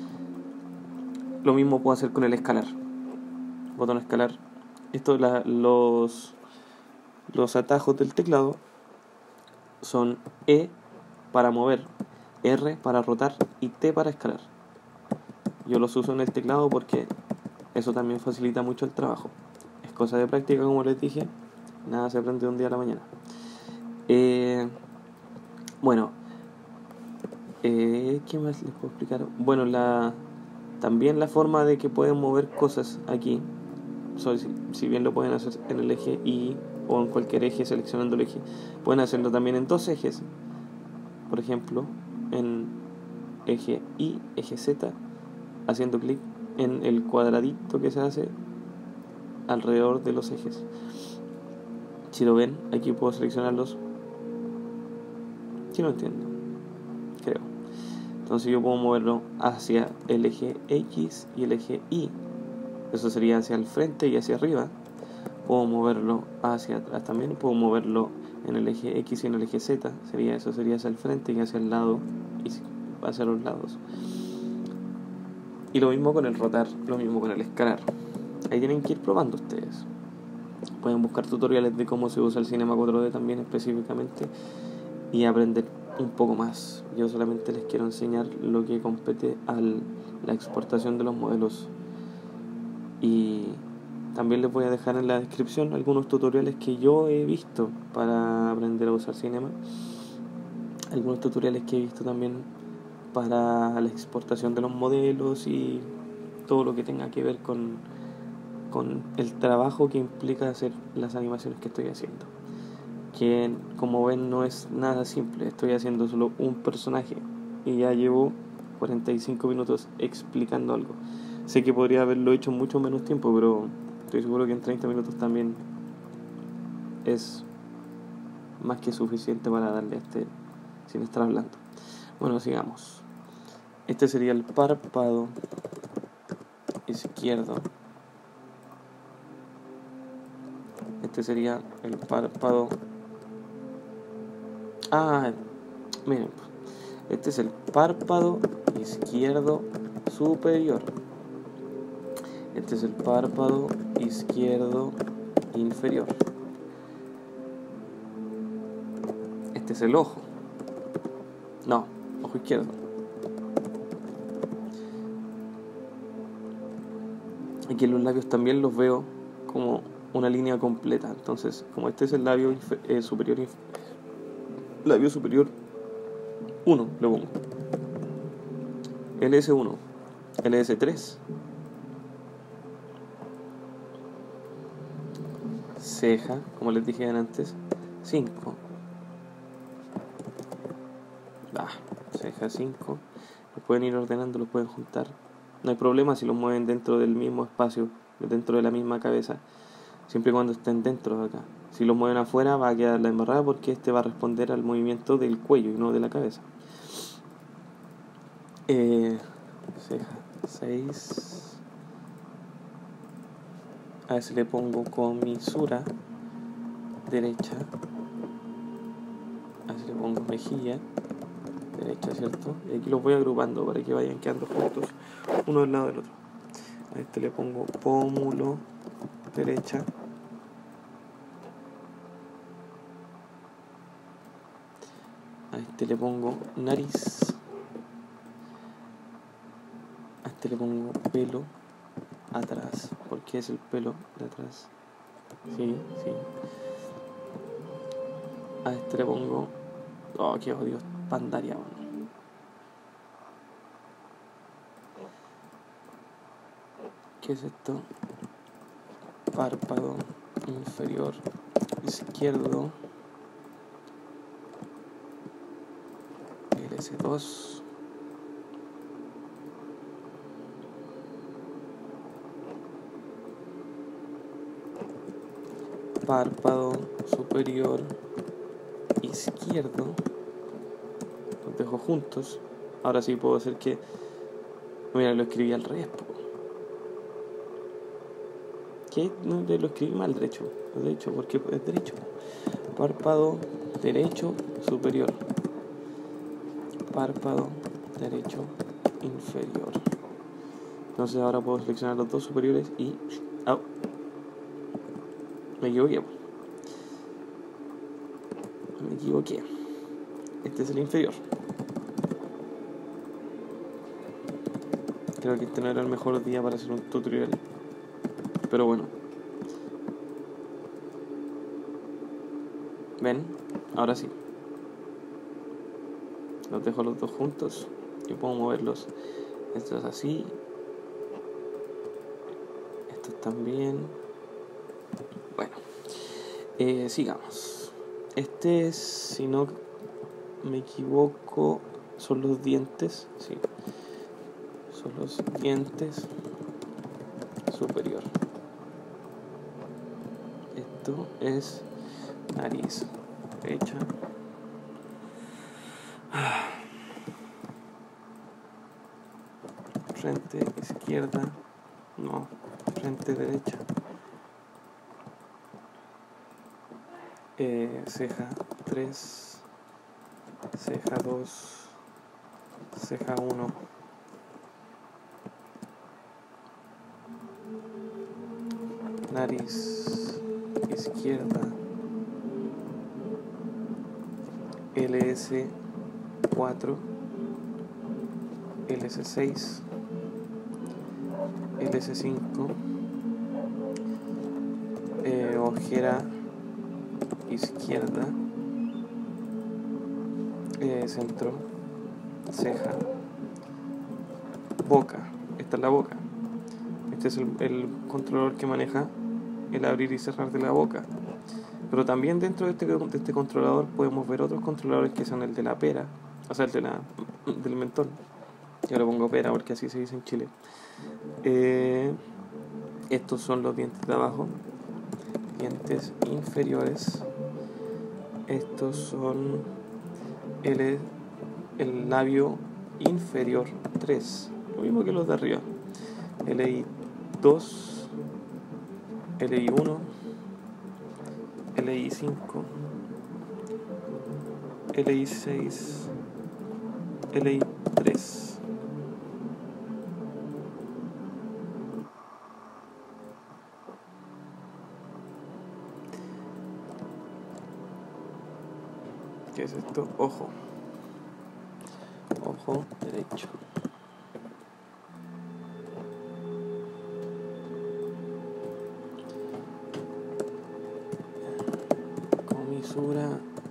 Lo mismo puedo hacer con el escalar. Botón escalar. Los atajos del teclado son E para mover, R para rotar y T para escalar. Yo los uso en el teclado porque eso también facilita mucho el trabajo. Es cosa de práctica, como les dije. Nada se aprende de un día a la mañana. ¿Qué más les puedo explicar? Bueno, también la forma de que pueden mover cosas aquí, si bien lo pueden hacer en el eje Y o en cualquier eje seleccionando el eje. Pueden hacerlo también en dos ejes, por ejemplo en eje Y, eje Z, haciendo clic en el cuadradito que se hace alrededor de los ejes. Si lo ven, aquí puedo seleccionarlos. Si no entiendo, creo. Entonces yo puedo moverlo hacia el eje X y el eje Y. Eso sería hacia el frente y hacia arriba. Puedo moverlo hacia atrás también. Puedo moverlo en el eje X y en el eje Z. Eso sería hacia el frente y hacia el lado y hacia los lados. Y lo mismo con el rotar, lo mismo con el escalar. Ahí tienen que ir probando ustedes. Pueden buscar tutoriales de cómo se usa el Cinema 4D también específicamente y aprender un poco más. Yo solamente les quiero enseñar lo que compete a la exportación de los modelos. Y también les voy a dejar en la descripción algunos tutoriales que yo he visto para aprender a usar Cinema. Algunos tutoriales que he visto también para la exportación de los modelos y todo lo que tenga que ver con el trabajo que implica hacer las animaciones que estoy haciendo, que como ven no es nada simple. Estoy haciendo solo un personaje y ya llevo 45 minutos explicando algo. Sé que podría haberlo hecho en mucho menos tiempo, pero estoy seguro que en 30 minutos también es más que suficiente para darle sin estar hablando. Bueno, sigamos. Este sería el párpado izquierdo. Este sería el párpado. Miren, este es el párpado izquierdo superior. Este es el párpado izquierdo inferior. Este es el ojo. No, ojo izquierdo. Aquí en los labios también los veo como una línea completa. Entonces, como este es el labio superior, labio superior 1, le pongo LS1, LS3, ceja, como les dije antes, 5, ceja 5. Los pueden ir ordenando, los pueden juntar. No hay problema si los mueven dentro del mismo espacio, dentro de la misma cabeza, siempre y cuando estén dentro de acá. Si los mueven afuera va a quedar la embarrada porque este va a responder al movimiento del cuello y no de la cabeza. Ceja 6. A ver si le pongo comisura derecha. A ver si le pongo mejilla derecha, ¿cierto? Y aquí los voy agrupando para que vayan quedando juntos, uno al lado del otro. A este le pongo pómulo derecha. A este le pongo nariz. A este le pongo pelo atrás, porque es el pelo de atrás. Sí. A este le pongo, qué odio, Pandaria. ¿Qué es esto? Párpado inferior izquierdo, LS2. Párpado superior izquierdo. Los dejo juntos. Ahora sí puedo hacer que... Mira, lo escribí al revés. ¿Qué? No, lo escribí mal, derecho, porque es derecho. Párpado derecho superior. Párpado derecho inferior. Entonces ahora puedo seleccionar los dos superiores y... Me equivoqué. Este es el inferior. Creo que este no era el mejor día para hacer un tutorial, pero bueno. ¿Ven? Ahora sí. Los dejo los dos juntos. Yo puedo moverlos. Estos así. Estos también. Bueno. Sigamos. Este es, si no me equivoco, son los dientes. Sí, son los dientes superior. Esto es nariz derecha. Frente izquierda. No, frente derecha. Ceja 3, ceja 2, ceja 1, nariz izquierda, LS4, LS6, LS5, ojera izquierda, centro, ceja, boca. Esta es la boca. Este es el controlador que maneja el abrir y cerrar de la boca. Pero también dentro de este controlador podemos ver otros controladores que son el de la pera, o sea, el de del mentón. Yo le pongo pera porque así se dice en Chile. Estos son los dientes de abajo, dientes inferiores. Estos son el labio inferior 3, lo mismo que los de arriba. LI2, LI1, LI5, LI6, LI3. ¿Qué es esto? Ojo. Ojo derecho. Comisura.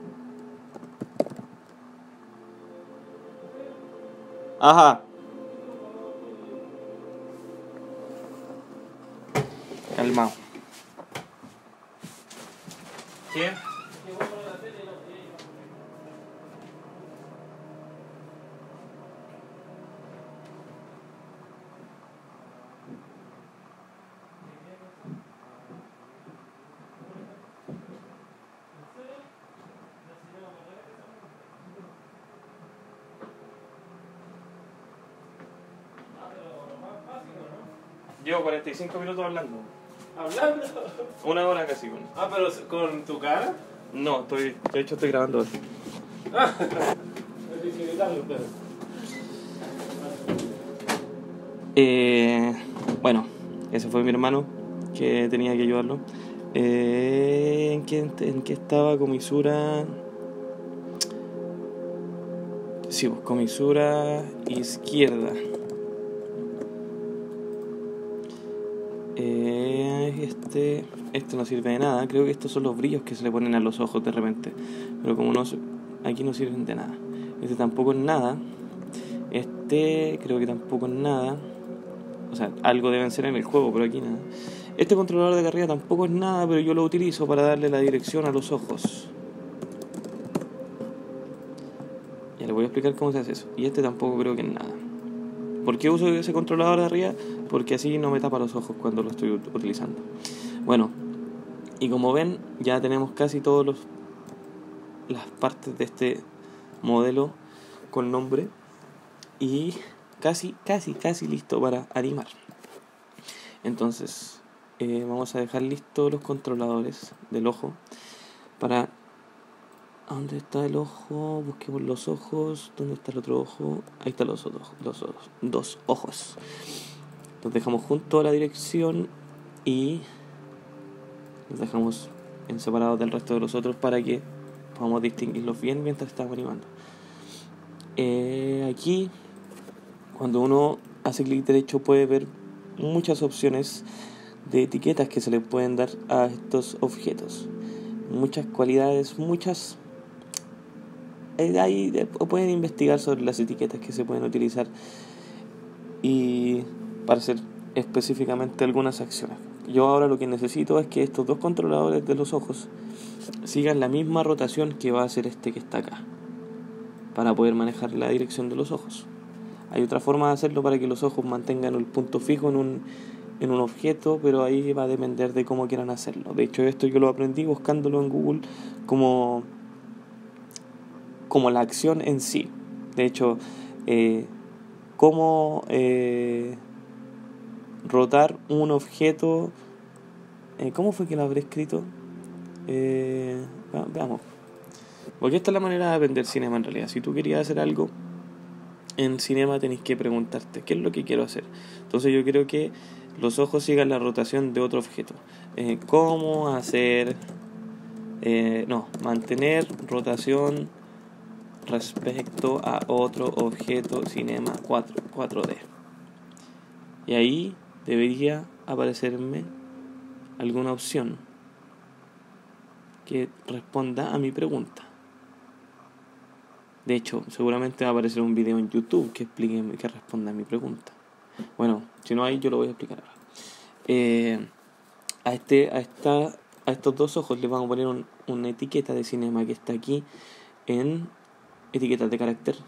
Ajá. Calmado. ¿Qué? Llevo 45 minutos hablando. ¿Hablando? Una hora casi. Ah, pero ¿con tu cara? No, de hecho estoy grabando así. Bueno, ese fue mi hermano que tenía que ayudarlo. ¿En qué estaba? Comisura. Sí, pues comisura izquierda. Este no sirve de nada. Creo que estos son los brillos que se le ponen a los ojos de repente. Pero como aquí no sirven de nada. Este tampoco es nada. Este creo que tampoco es nada. O sea, algo deben ser en el juego, pero aquí nada. Este controlador de carrera tampoco es nada, pero yo lo utilizo para darle la dirección a los ojos. Ya les voy a explicar cómo se hace eso. Y este tampoco creo que es nada. ¿Por qué uso ese controlador de arriba? Porque así no me tapa los ojos cuando lo estoy utilizando. Bueno, y como ven, ya tenemos casi todas las partes de este modelo con nombre. Y casi listo para animar. Entonces, vamos a dejar listos los controladores del ojo para... ¿Dónde está el ojo? Busquemos los ojos. ¿Dónde está el otro ojo? Ahí están los dos ojos. Los dejamos junto a la dirección y los dejamos en separados del resto de los otros para que podamos distinguirlos bien mientras estamos animando. Aquí, cuando uno hace clic derecho, puede ver muchas opciones de etiquetas que se le pueden dar a estos objetos. Muchas cualidades, ahí pueden investigar sobre las etiquetas que se pueden utilizar y para hacer específicamente algunas acciones. yo ahora lo que necesito es que estos dos controladores de los ojos sigan la misma rotación que va a hacer este que está acá, para poder manejar la dirección de los ojos. Hay otra forma de hacerlo para que los ojos mantengan el punto fijo en un objeto, pero ahí va a depender de cómo quieran hacerlo. De hecho, esto yo lo aprendí buscándolo en Google como la acción en sí. De hecho, cómo rotar un objeto. ¿Cómo fue que lo habré escrito? Veamos. Porque esta es la manera de aprender cinema en realidad. Si tú querías hacer algo en cinema, tenés que preguntarte ¿qué es lo que quiero hacer? Entonces yo quiero que los ojos sigan la rotación de otro objeto. ¿Cómo hacer? Mantener rotación respecto a otro objeto cinema 4D. Y ahí debería aparecerme alguna opción que responda a mi pregunta. De hecho, seguramente va a aparecer un video en YouTube que responda a mi pregunta. Bueno, si no hay, yo lo voy a explicar ahora. A estos dos ojos les vamos a poner una etiqueta de cinema que está aquí en etiquetas de carácter.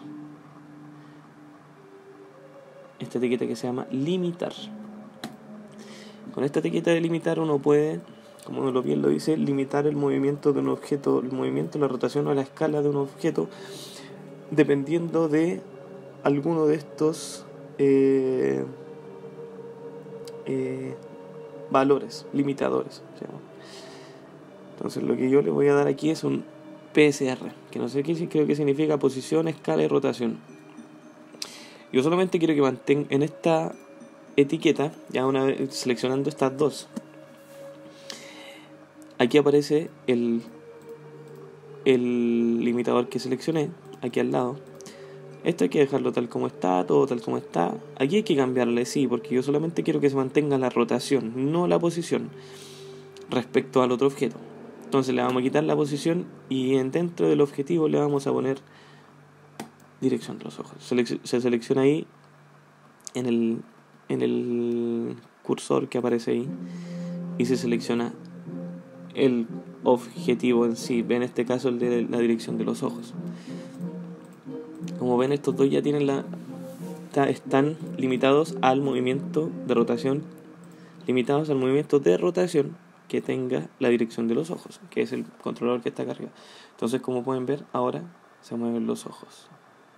Esta etiqueta que se llama limitar. Con esta etiqueta de limitar uno puede, como bien lo dice, limitar el movimiento de un objeto, el movimiento, la rotación o la escala de un objeto, dependiendo de alguno de estos valores, limitadores. Entonces lo que yo le voy a dar aquí es un PSR, que no sé qué, creo que significa posición, escala y rotación. Yo solamente quiero que mantenga en esta etiqueta, ya una vez seleccionando estas dos, aquí aparece el limitador que seleccioné, aquí al lado. Esto hay que dejarlo tal como está, todo tal como está. Aquí hay que cambiarle, sí, porque yo solamente quiero que se mantenga la rotación, no la posición, respecto al otro objeto. Entonces le vamos a quitar la posición y dentro del objetivo le vamos a poner dirección de los ojos. Se selecciona ahí en el cursor que aparece ahí y se selecciona el objetivo en sí, en este caso el de la dirección de los ojos. Como ven, estos dos ya tienen están limitados al movimiento de rotación, que tenga la dirección de los ojos, que es el controlador que está acá arriba. Entonces, como pueden ver, ahora se mueven los ojos.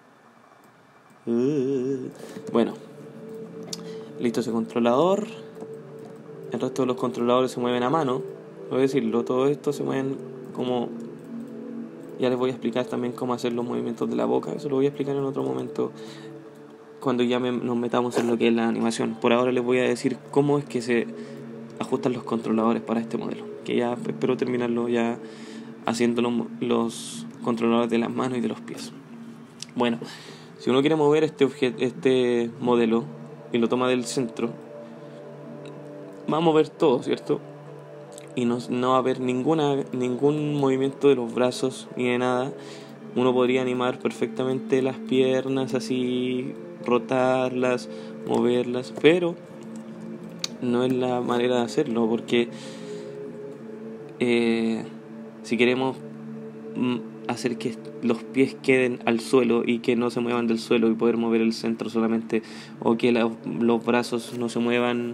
Bueno, listo ese controlador. El resto de los controladores se mueven a mano. Voy a decirlo, todo esto se mueven como... Ya les voy a explicar también cómo hacer los movimientos de la boca. Eso lo voy a explicar en otro momento, cuando ya nos metamos en lo que es la animación. Por ahora les voy a decir cómo es que se ajustan los controladores para este modelo, que ya espero terminarlo ya haciendo los controladores de las manos y de los pies. Bueno, si uno quiere mover este modelo y lo toma del centro, va a mover todo, ¿cierto? Y no va a haber ningún movimiento de los brazos ni de nada. Uno podría animar perfectamente las piernas así, rotarlas, moverlas, pero no es la manera de hacerlo, porque si queremos hacer que los pies queden al suelo y que no se muevan del suelo y poder mover el centro solamente, o que los brazos no se muevan,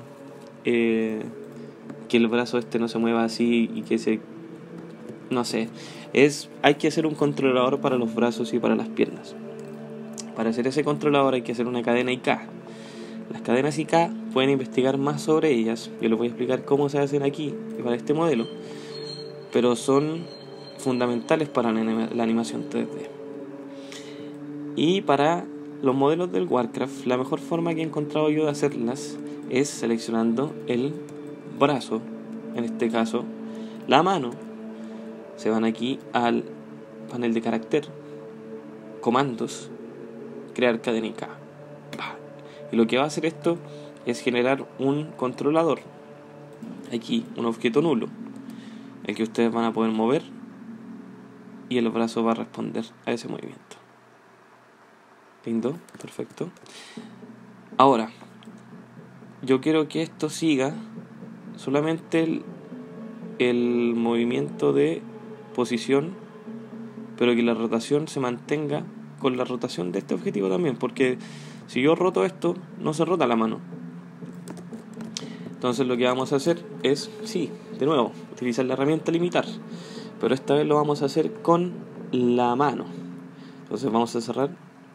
que el brazo no se mueva así y que no sé, hay que hacer un controlador para los brazos y para las piernas. Para hacer ese controlador hay que hacer una cadena IK. Las cadenas IK pueden investigar más sobre ellas. Yo les voy a explicar cómo se hacen aquí para este modelo, pero son fundamentales para la animación 3D. Y para los modelos del Warcraft, la mejor forma que he encontrado yo de hacerlas es seleccionando el brazo, en este caso la mano. Se van aquí al panel de carácter, comandos, crear cadena IK. Y lo que va a hacer esto es generar un controlador, aquí un objeto nulo, el que ustedes van a poder mover, y el brazo va a responder a ese movimiento. Lindo, perfecto. Ahora, yo quiero que esto siga solamente el movimiento de posición, pero que la rotación se mantenga con la rotación de este objetivo también, porque si yo roto esto, no se rota la mano. Entonces lo que vamos a hacer es, sí, de nuevo, utilizar la herramienta limitar, pero esta vez lo vamos a hacer con la mano. Entonces vamos a cerrar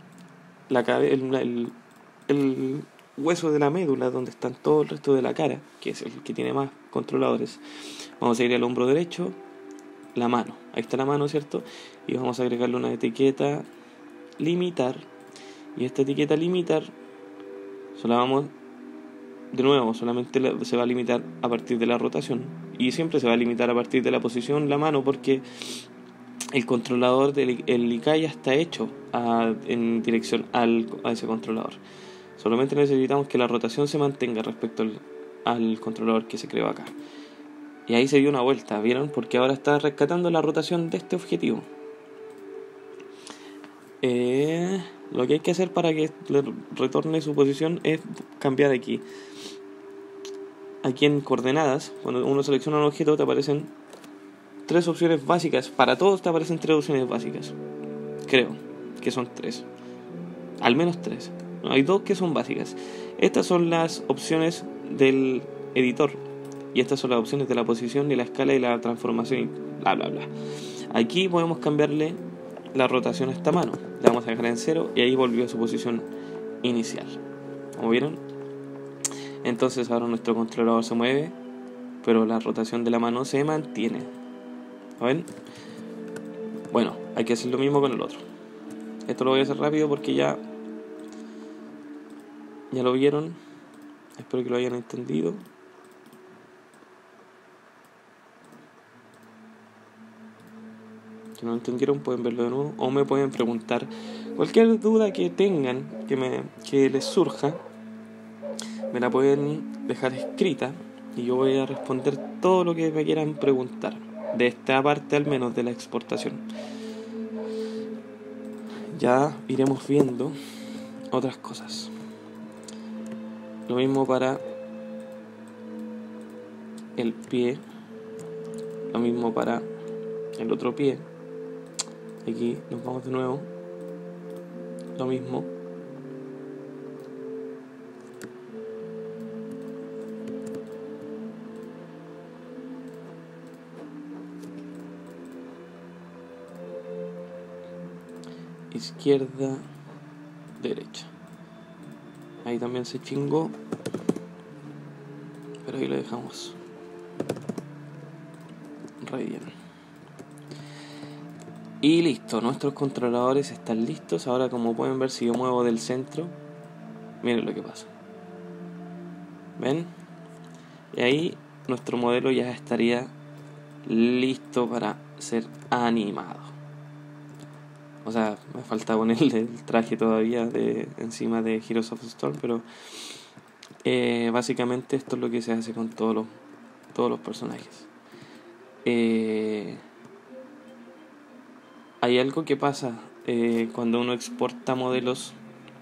el hueso de la médula, donde están todo el resto de la cara, que es el que tiene más controladores. Vamos a ir al hombro derecho, la mano, ahí está la mano, ¿cierto? Y vamos a agregarle una etiqueta limitar, y esta etiqueta limitar solamente se va a limitar a partir de la rotación, y siempre se va a limitar a partir de la posición la mano, porque el controlador el IK ya está hecho en dirección a ese controlador. Solamente necesitamos que la rotación se mantenga respecto al controlador que se creó acá. Y ahí se dio una vuelta, ¿vieron? Porque ahora está rescatando la rotación de este objetivo. Lo que hay que hacer para que retorne su posición es cambiar aquí. Aquí en coordenadas, cuando uno selecciona un objeto, te aparecen 3 opciones básicas. Para todos te aparecen 3 opciones básicas. Creo que son 3. Al menos 3. No, hay 2 que son básicas. Estas son las opciones del editor. Y estas son las opciones de la posición y la escala y la transformación y bla bla bla. Aquí podemos cambiarle la rotación a esta mano. Le vamos a dejar en 0 y ahí volvió a su posición inicial. ¿Como vieron? Entonces ahora nuestro controlador se mueve, pero la rotación de la mano se mantiene. ¿Lo ven? Bueno, hay que hacer lo mismo con el otro. Esto lo voy a hacer rápido porque ya lo vieron. Espero que lo hayan entendido. Si no lo entendieron, pueden verlo de nuevo o me pueden preguntar cualquier duda que tengan, que les surja, me la pueden dejar escrita y yo voy a responder todo lo que me quieran preguntar, de esta parte al menos de la exportación. Ya iremos viendo otras cosas. Lo mismo para el pie, lo mismo para el otro pie. Aquí nos vamos de nuevo, lo mismo. Izquierda, derecha. Ahí también se chingó, pero ahí lo dejamos re bien. Y listo, nuestros controladores están listos. Ahora, como pueden ver, si yo muevo del centro, miren lo que pasa. ¿Ven? Y ahí nuestro modelo ya estaría listo para ser animado. O sea, me falta ponerle el traje todavía encima de Heroes of the Storm, pero básicamente esto es lo que se hace con todos los personajes. Hay algo que pasa cuando uno exporta modelos.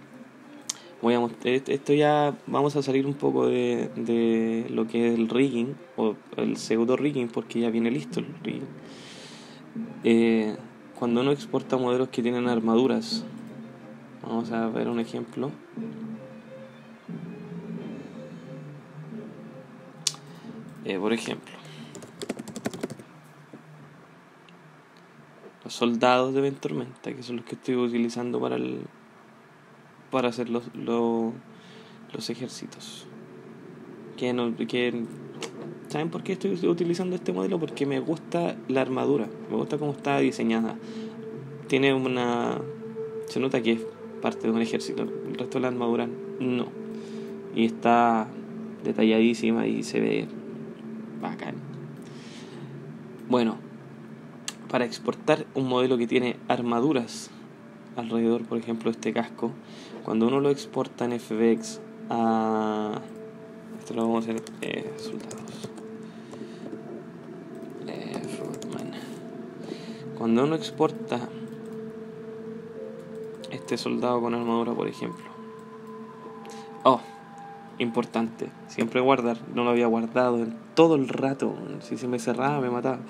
Esto ya vamos a salir un poco de lo que es el rigging o el pseudo rigging, porque ya viene listo el rigging. Cuando uno exporta modelos que tienen armaduras, vamos a ver un ejemplo. Por ejemplo, los soldados de Ventormenta, que son los que estoy utilizando para hacer los ejércitos. ¿Saben por qué estoy utilizando este modelo? Porque me gusta la armadura, me gusta cómo está diseñada. Tiene se nota que es parte de un ejército. El resto de la armadura no. Y está detalladísima y se ve bacán. Bueno, para exportar un modelo que tiene armaduras alrededor, por ejemplo este casco, cuando uno lo exporta en FBX esto lo vamos a hacer soldados. Cuando uno exporta este soldado con armadura, por ejemplo, importante, siempre guardar. No lo había guardado en todo el rato. Si se me cerraba me mataba.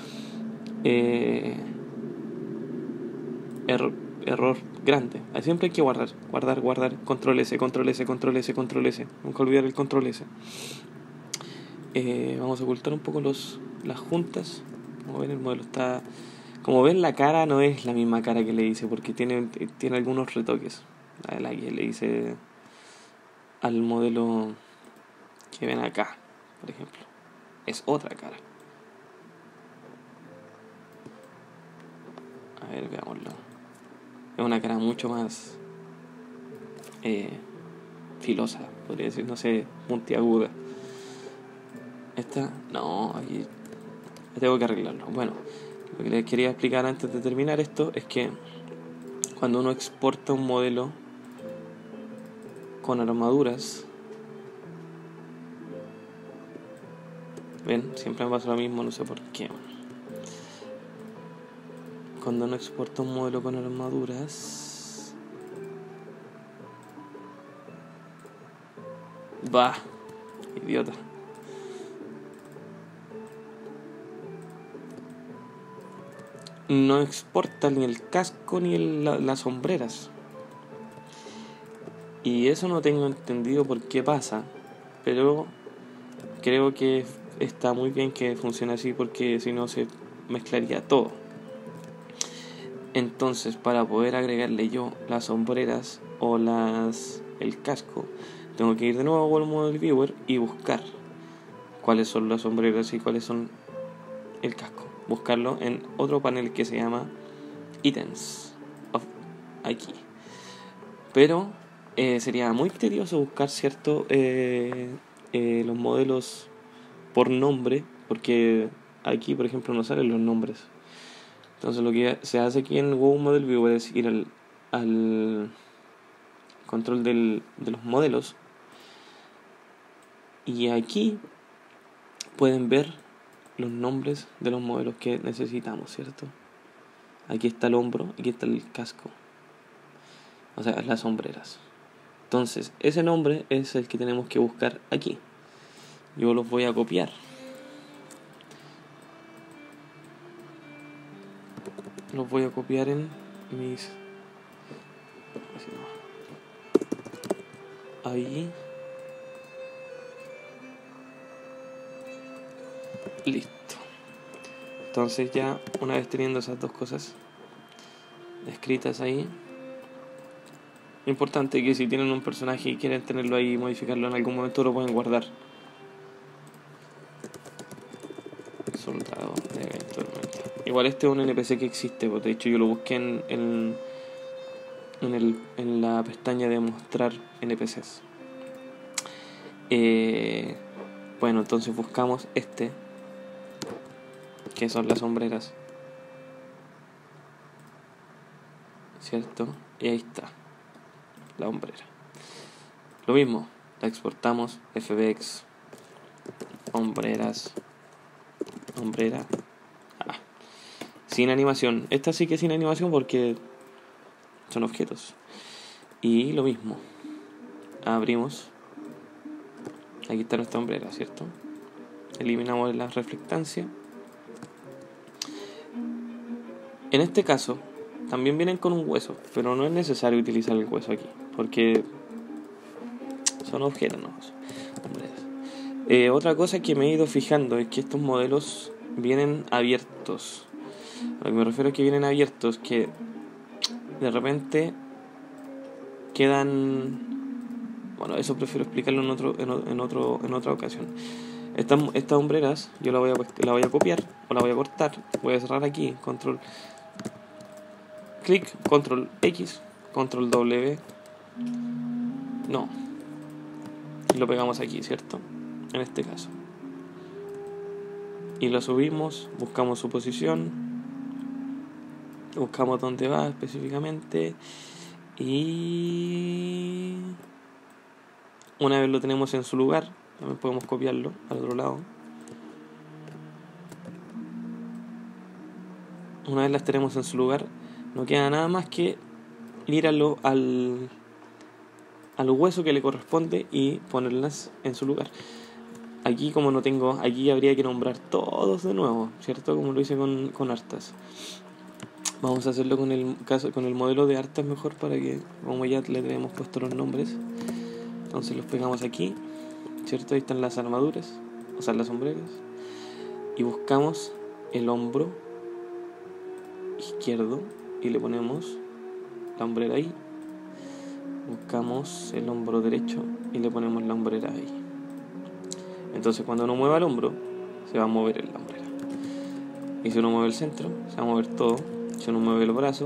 Error grande. Siempre hay que guardar, control S. Nunca olvidar el control S. Vamos a ocultar un poco las juntas. Como ven, el modelo está... Como ven, la cara no es la misma cara que le hice, porque tiene algunos retoques. La que le hice al modelo que ven acá, por ejemplo, es otra cara. A ver, veámoslo. Es una cara mucho más filosa, podría decir, no sé, puntiaguda. Esta, no, aquí tengo que arreglarlo. Bueno, lo que les quería explicar antes de terminar esto es que cuando uno exporta un modelo con armaduras, ven, siempre me pasa lo mismo, no sé por qué. Cuando uno exporta un modelo con armaduras, bah, idiota. No exporta ni el casco ni las sombreras. Y eso no tengo entendido por qué pasa, pero creo que está muy bien que funcione así, porque si no se mezclaría todo. Entonces, para poder agregarle yo las sombreras o el casco, tengo que ir de nuevo al Model Viewer y buscar cuáles son las sombreras y cuáles son el casco. Buscarlo en otro panel que se llama Items aquí. Pero sería muy tedioso buscar los modelos por nombre, porque aquí, por ejemplo, no salen los nombres. Entonces lo que se hace aquí en Google Model Viewer es ir al control de los modelos, y aquí pueden ver los nombres de los modelos que necesitamos, ¿cierto? Aquí está el hombro, aquí está el casco, o sea, las sombreras. Entonces, ese nombre es el que tenemos que buscar aquí. Yo los voy a copiar. Los voy a copiar en mis... Ahí. Listo. Entonces ya, una vez teniendo esas dos cosas escritas ahí, importante que si tienen un personaje y quieren tenerlo ahí y modificarlo en algún momento, lo pueden guardar. Soldado eventualmente. Igual este es un NPC que existe, pues de hecho yo lo busqué en la pestaña de mostrar NPCs. Bueno, entonces buscamos que son las sombreras, ¿cierto? Y ahí está la hombrera. Lo mismo, la exportamos, FBX, hombrera, sin animación. Esta sí que sin animación porque son objetos. Y lo mismo, abrimos, aquí está nuestra hombrera, ¿cierto? Eliminamos la reflectancia. En este caso también vienen con un hueso, pero no es necesario utilizar el hueso aquí, porque son objetos, ¿no? Otra cosa que me he ido fijando es que estos modelos vienen abiertos. A lo que me refiero es que vienen abiertos, que de repente quedan... Bueno, eso prefiero explicarlo en otra ocasión. Estas hombreras yo la voy a copiar o la voy a cortar. Voy a cerrar aquí, control clic, control X, control W. No. Y lo pegamos aquí, ¿cierto? En este caso. Y lo subimos, buscamos su posición, buscamos dónde va específicamente, y una vez lo tenemos en su lugar, también podemos copiarlo al otro lado. Una vez las tenemos en su lugar, no queda nada más que ir al al hueso que le corresponde y ponerlas en su lugar. Aquí como no tengo, aquí habría que nombrar todos de nuevo, ¿cierto? Como lo hice con Artas. Vamos a hacerlo con el modelo de Artas mejor, para que, como ya le tenemos puesto los nombres, entonces los pegamos aquí, ¿cierto? Ahí están las armaduras, o sea, las sombreras, y buscamos el hombro izquierdo y le ponemos la hombrera ahí. Buscamos el hombro derecho y le ponemos la hombrera ahí. Entonces cuando uno mueva el hombro, se va a mover la hombrera. Y si uno mueve el centro, se va a mover todo. Si uno mueve el brazo,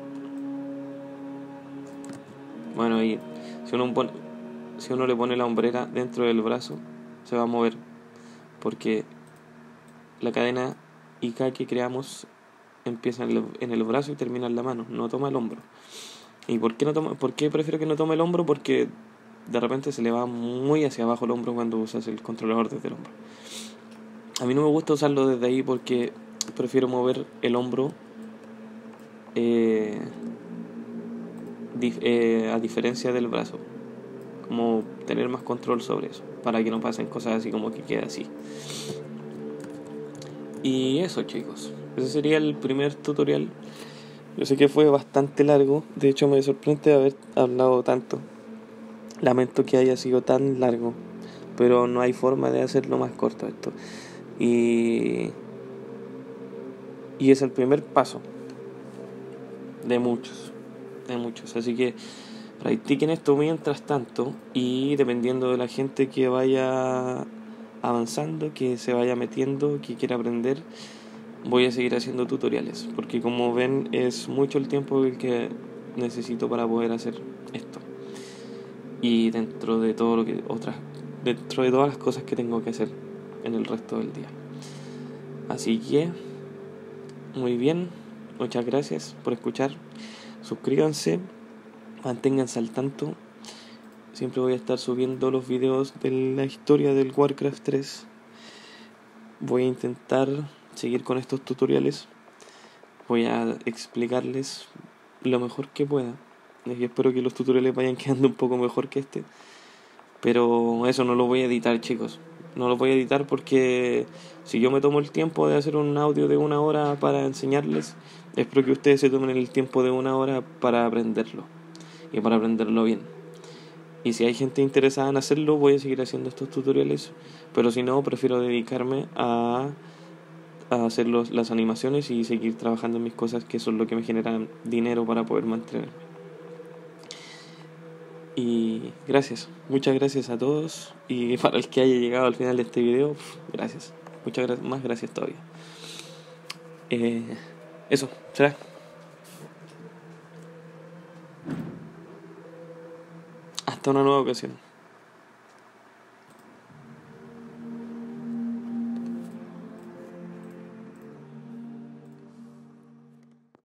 bueno, y si uno le pone la hombrera dentro del brazo, se va a mover, porque la cadena IK que creamos empieza en el brazo y termina en la mano, no toma el hombro. ¿Y por qué prefiero que no tome el hombro? Porque de repente se le va muy hacia abajo el hombro cuando usas el controlador desde el hombro. A mí no me gusta usarlo desde ahí porque prefiero mover el hombro a diferencia del brazo, como tener más control sobre eso, para que no pasen cosas así como que quede así. Y eso, chicos, ese sería el primer tutorial. Yo sé que fue bastante largo, de hecho me sorprende haber hablado tanto. Lamento que haya sido tan largo, pero no hay forma de hacerlo más corto esto. Y es el primer paso de muchos. Así que practiquen esto mientras tanto, y dependiendo de la gente que vaya avanzando, que se vaya metiendo, que quiera aprender, voy a seguir haciendo tutoriales, porque como ven es mucho el tiempo el que necesito para poder hacer esto, y dentro de todas las cosas que tengo que hacer en el resto del día. Así que muy bien, muchas gracias por escuchar. Suscríbanse, manténganse al tanto. Siempre voy a estar subiendo los videos de la historia del Warcraft 3. Voy a intentar seguir con estos tutoriales. Voy a explicarles lo mejor que pueda. Y espero que los tutoriales vayan quedando un poco mejor que este. Pero eso no lo voy a editar, chicos. No lo voy a editar porque si yo me tomo el tiempo de hacer un audio de 1 hora para enseñarles, espero que ustedes se tomen el tiempo de 1 hora para aprenderlo. Y para aprenderlo bien. Y si hay gente interesada en hacerlo, voy a seguir haciendo estos tutoriales. Pero si no, prefiero dedicarme a hacer las animaciones y seguir trabajando en mis cosas, que son lo que me generan dinero para poder mantenerme. Y gracias, muchas gracias a todos. Y para el que haya llegado al final de este video, gracias. Muchas gracias, más gracias todavía. Eso, será. Hasta una nueva ocasión.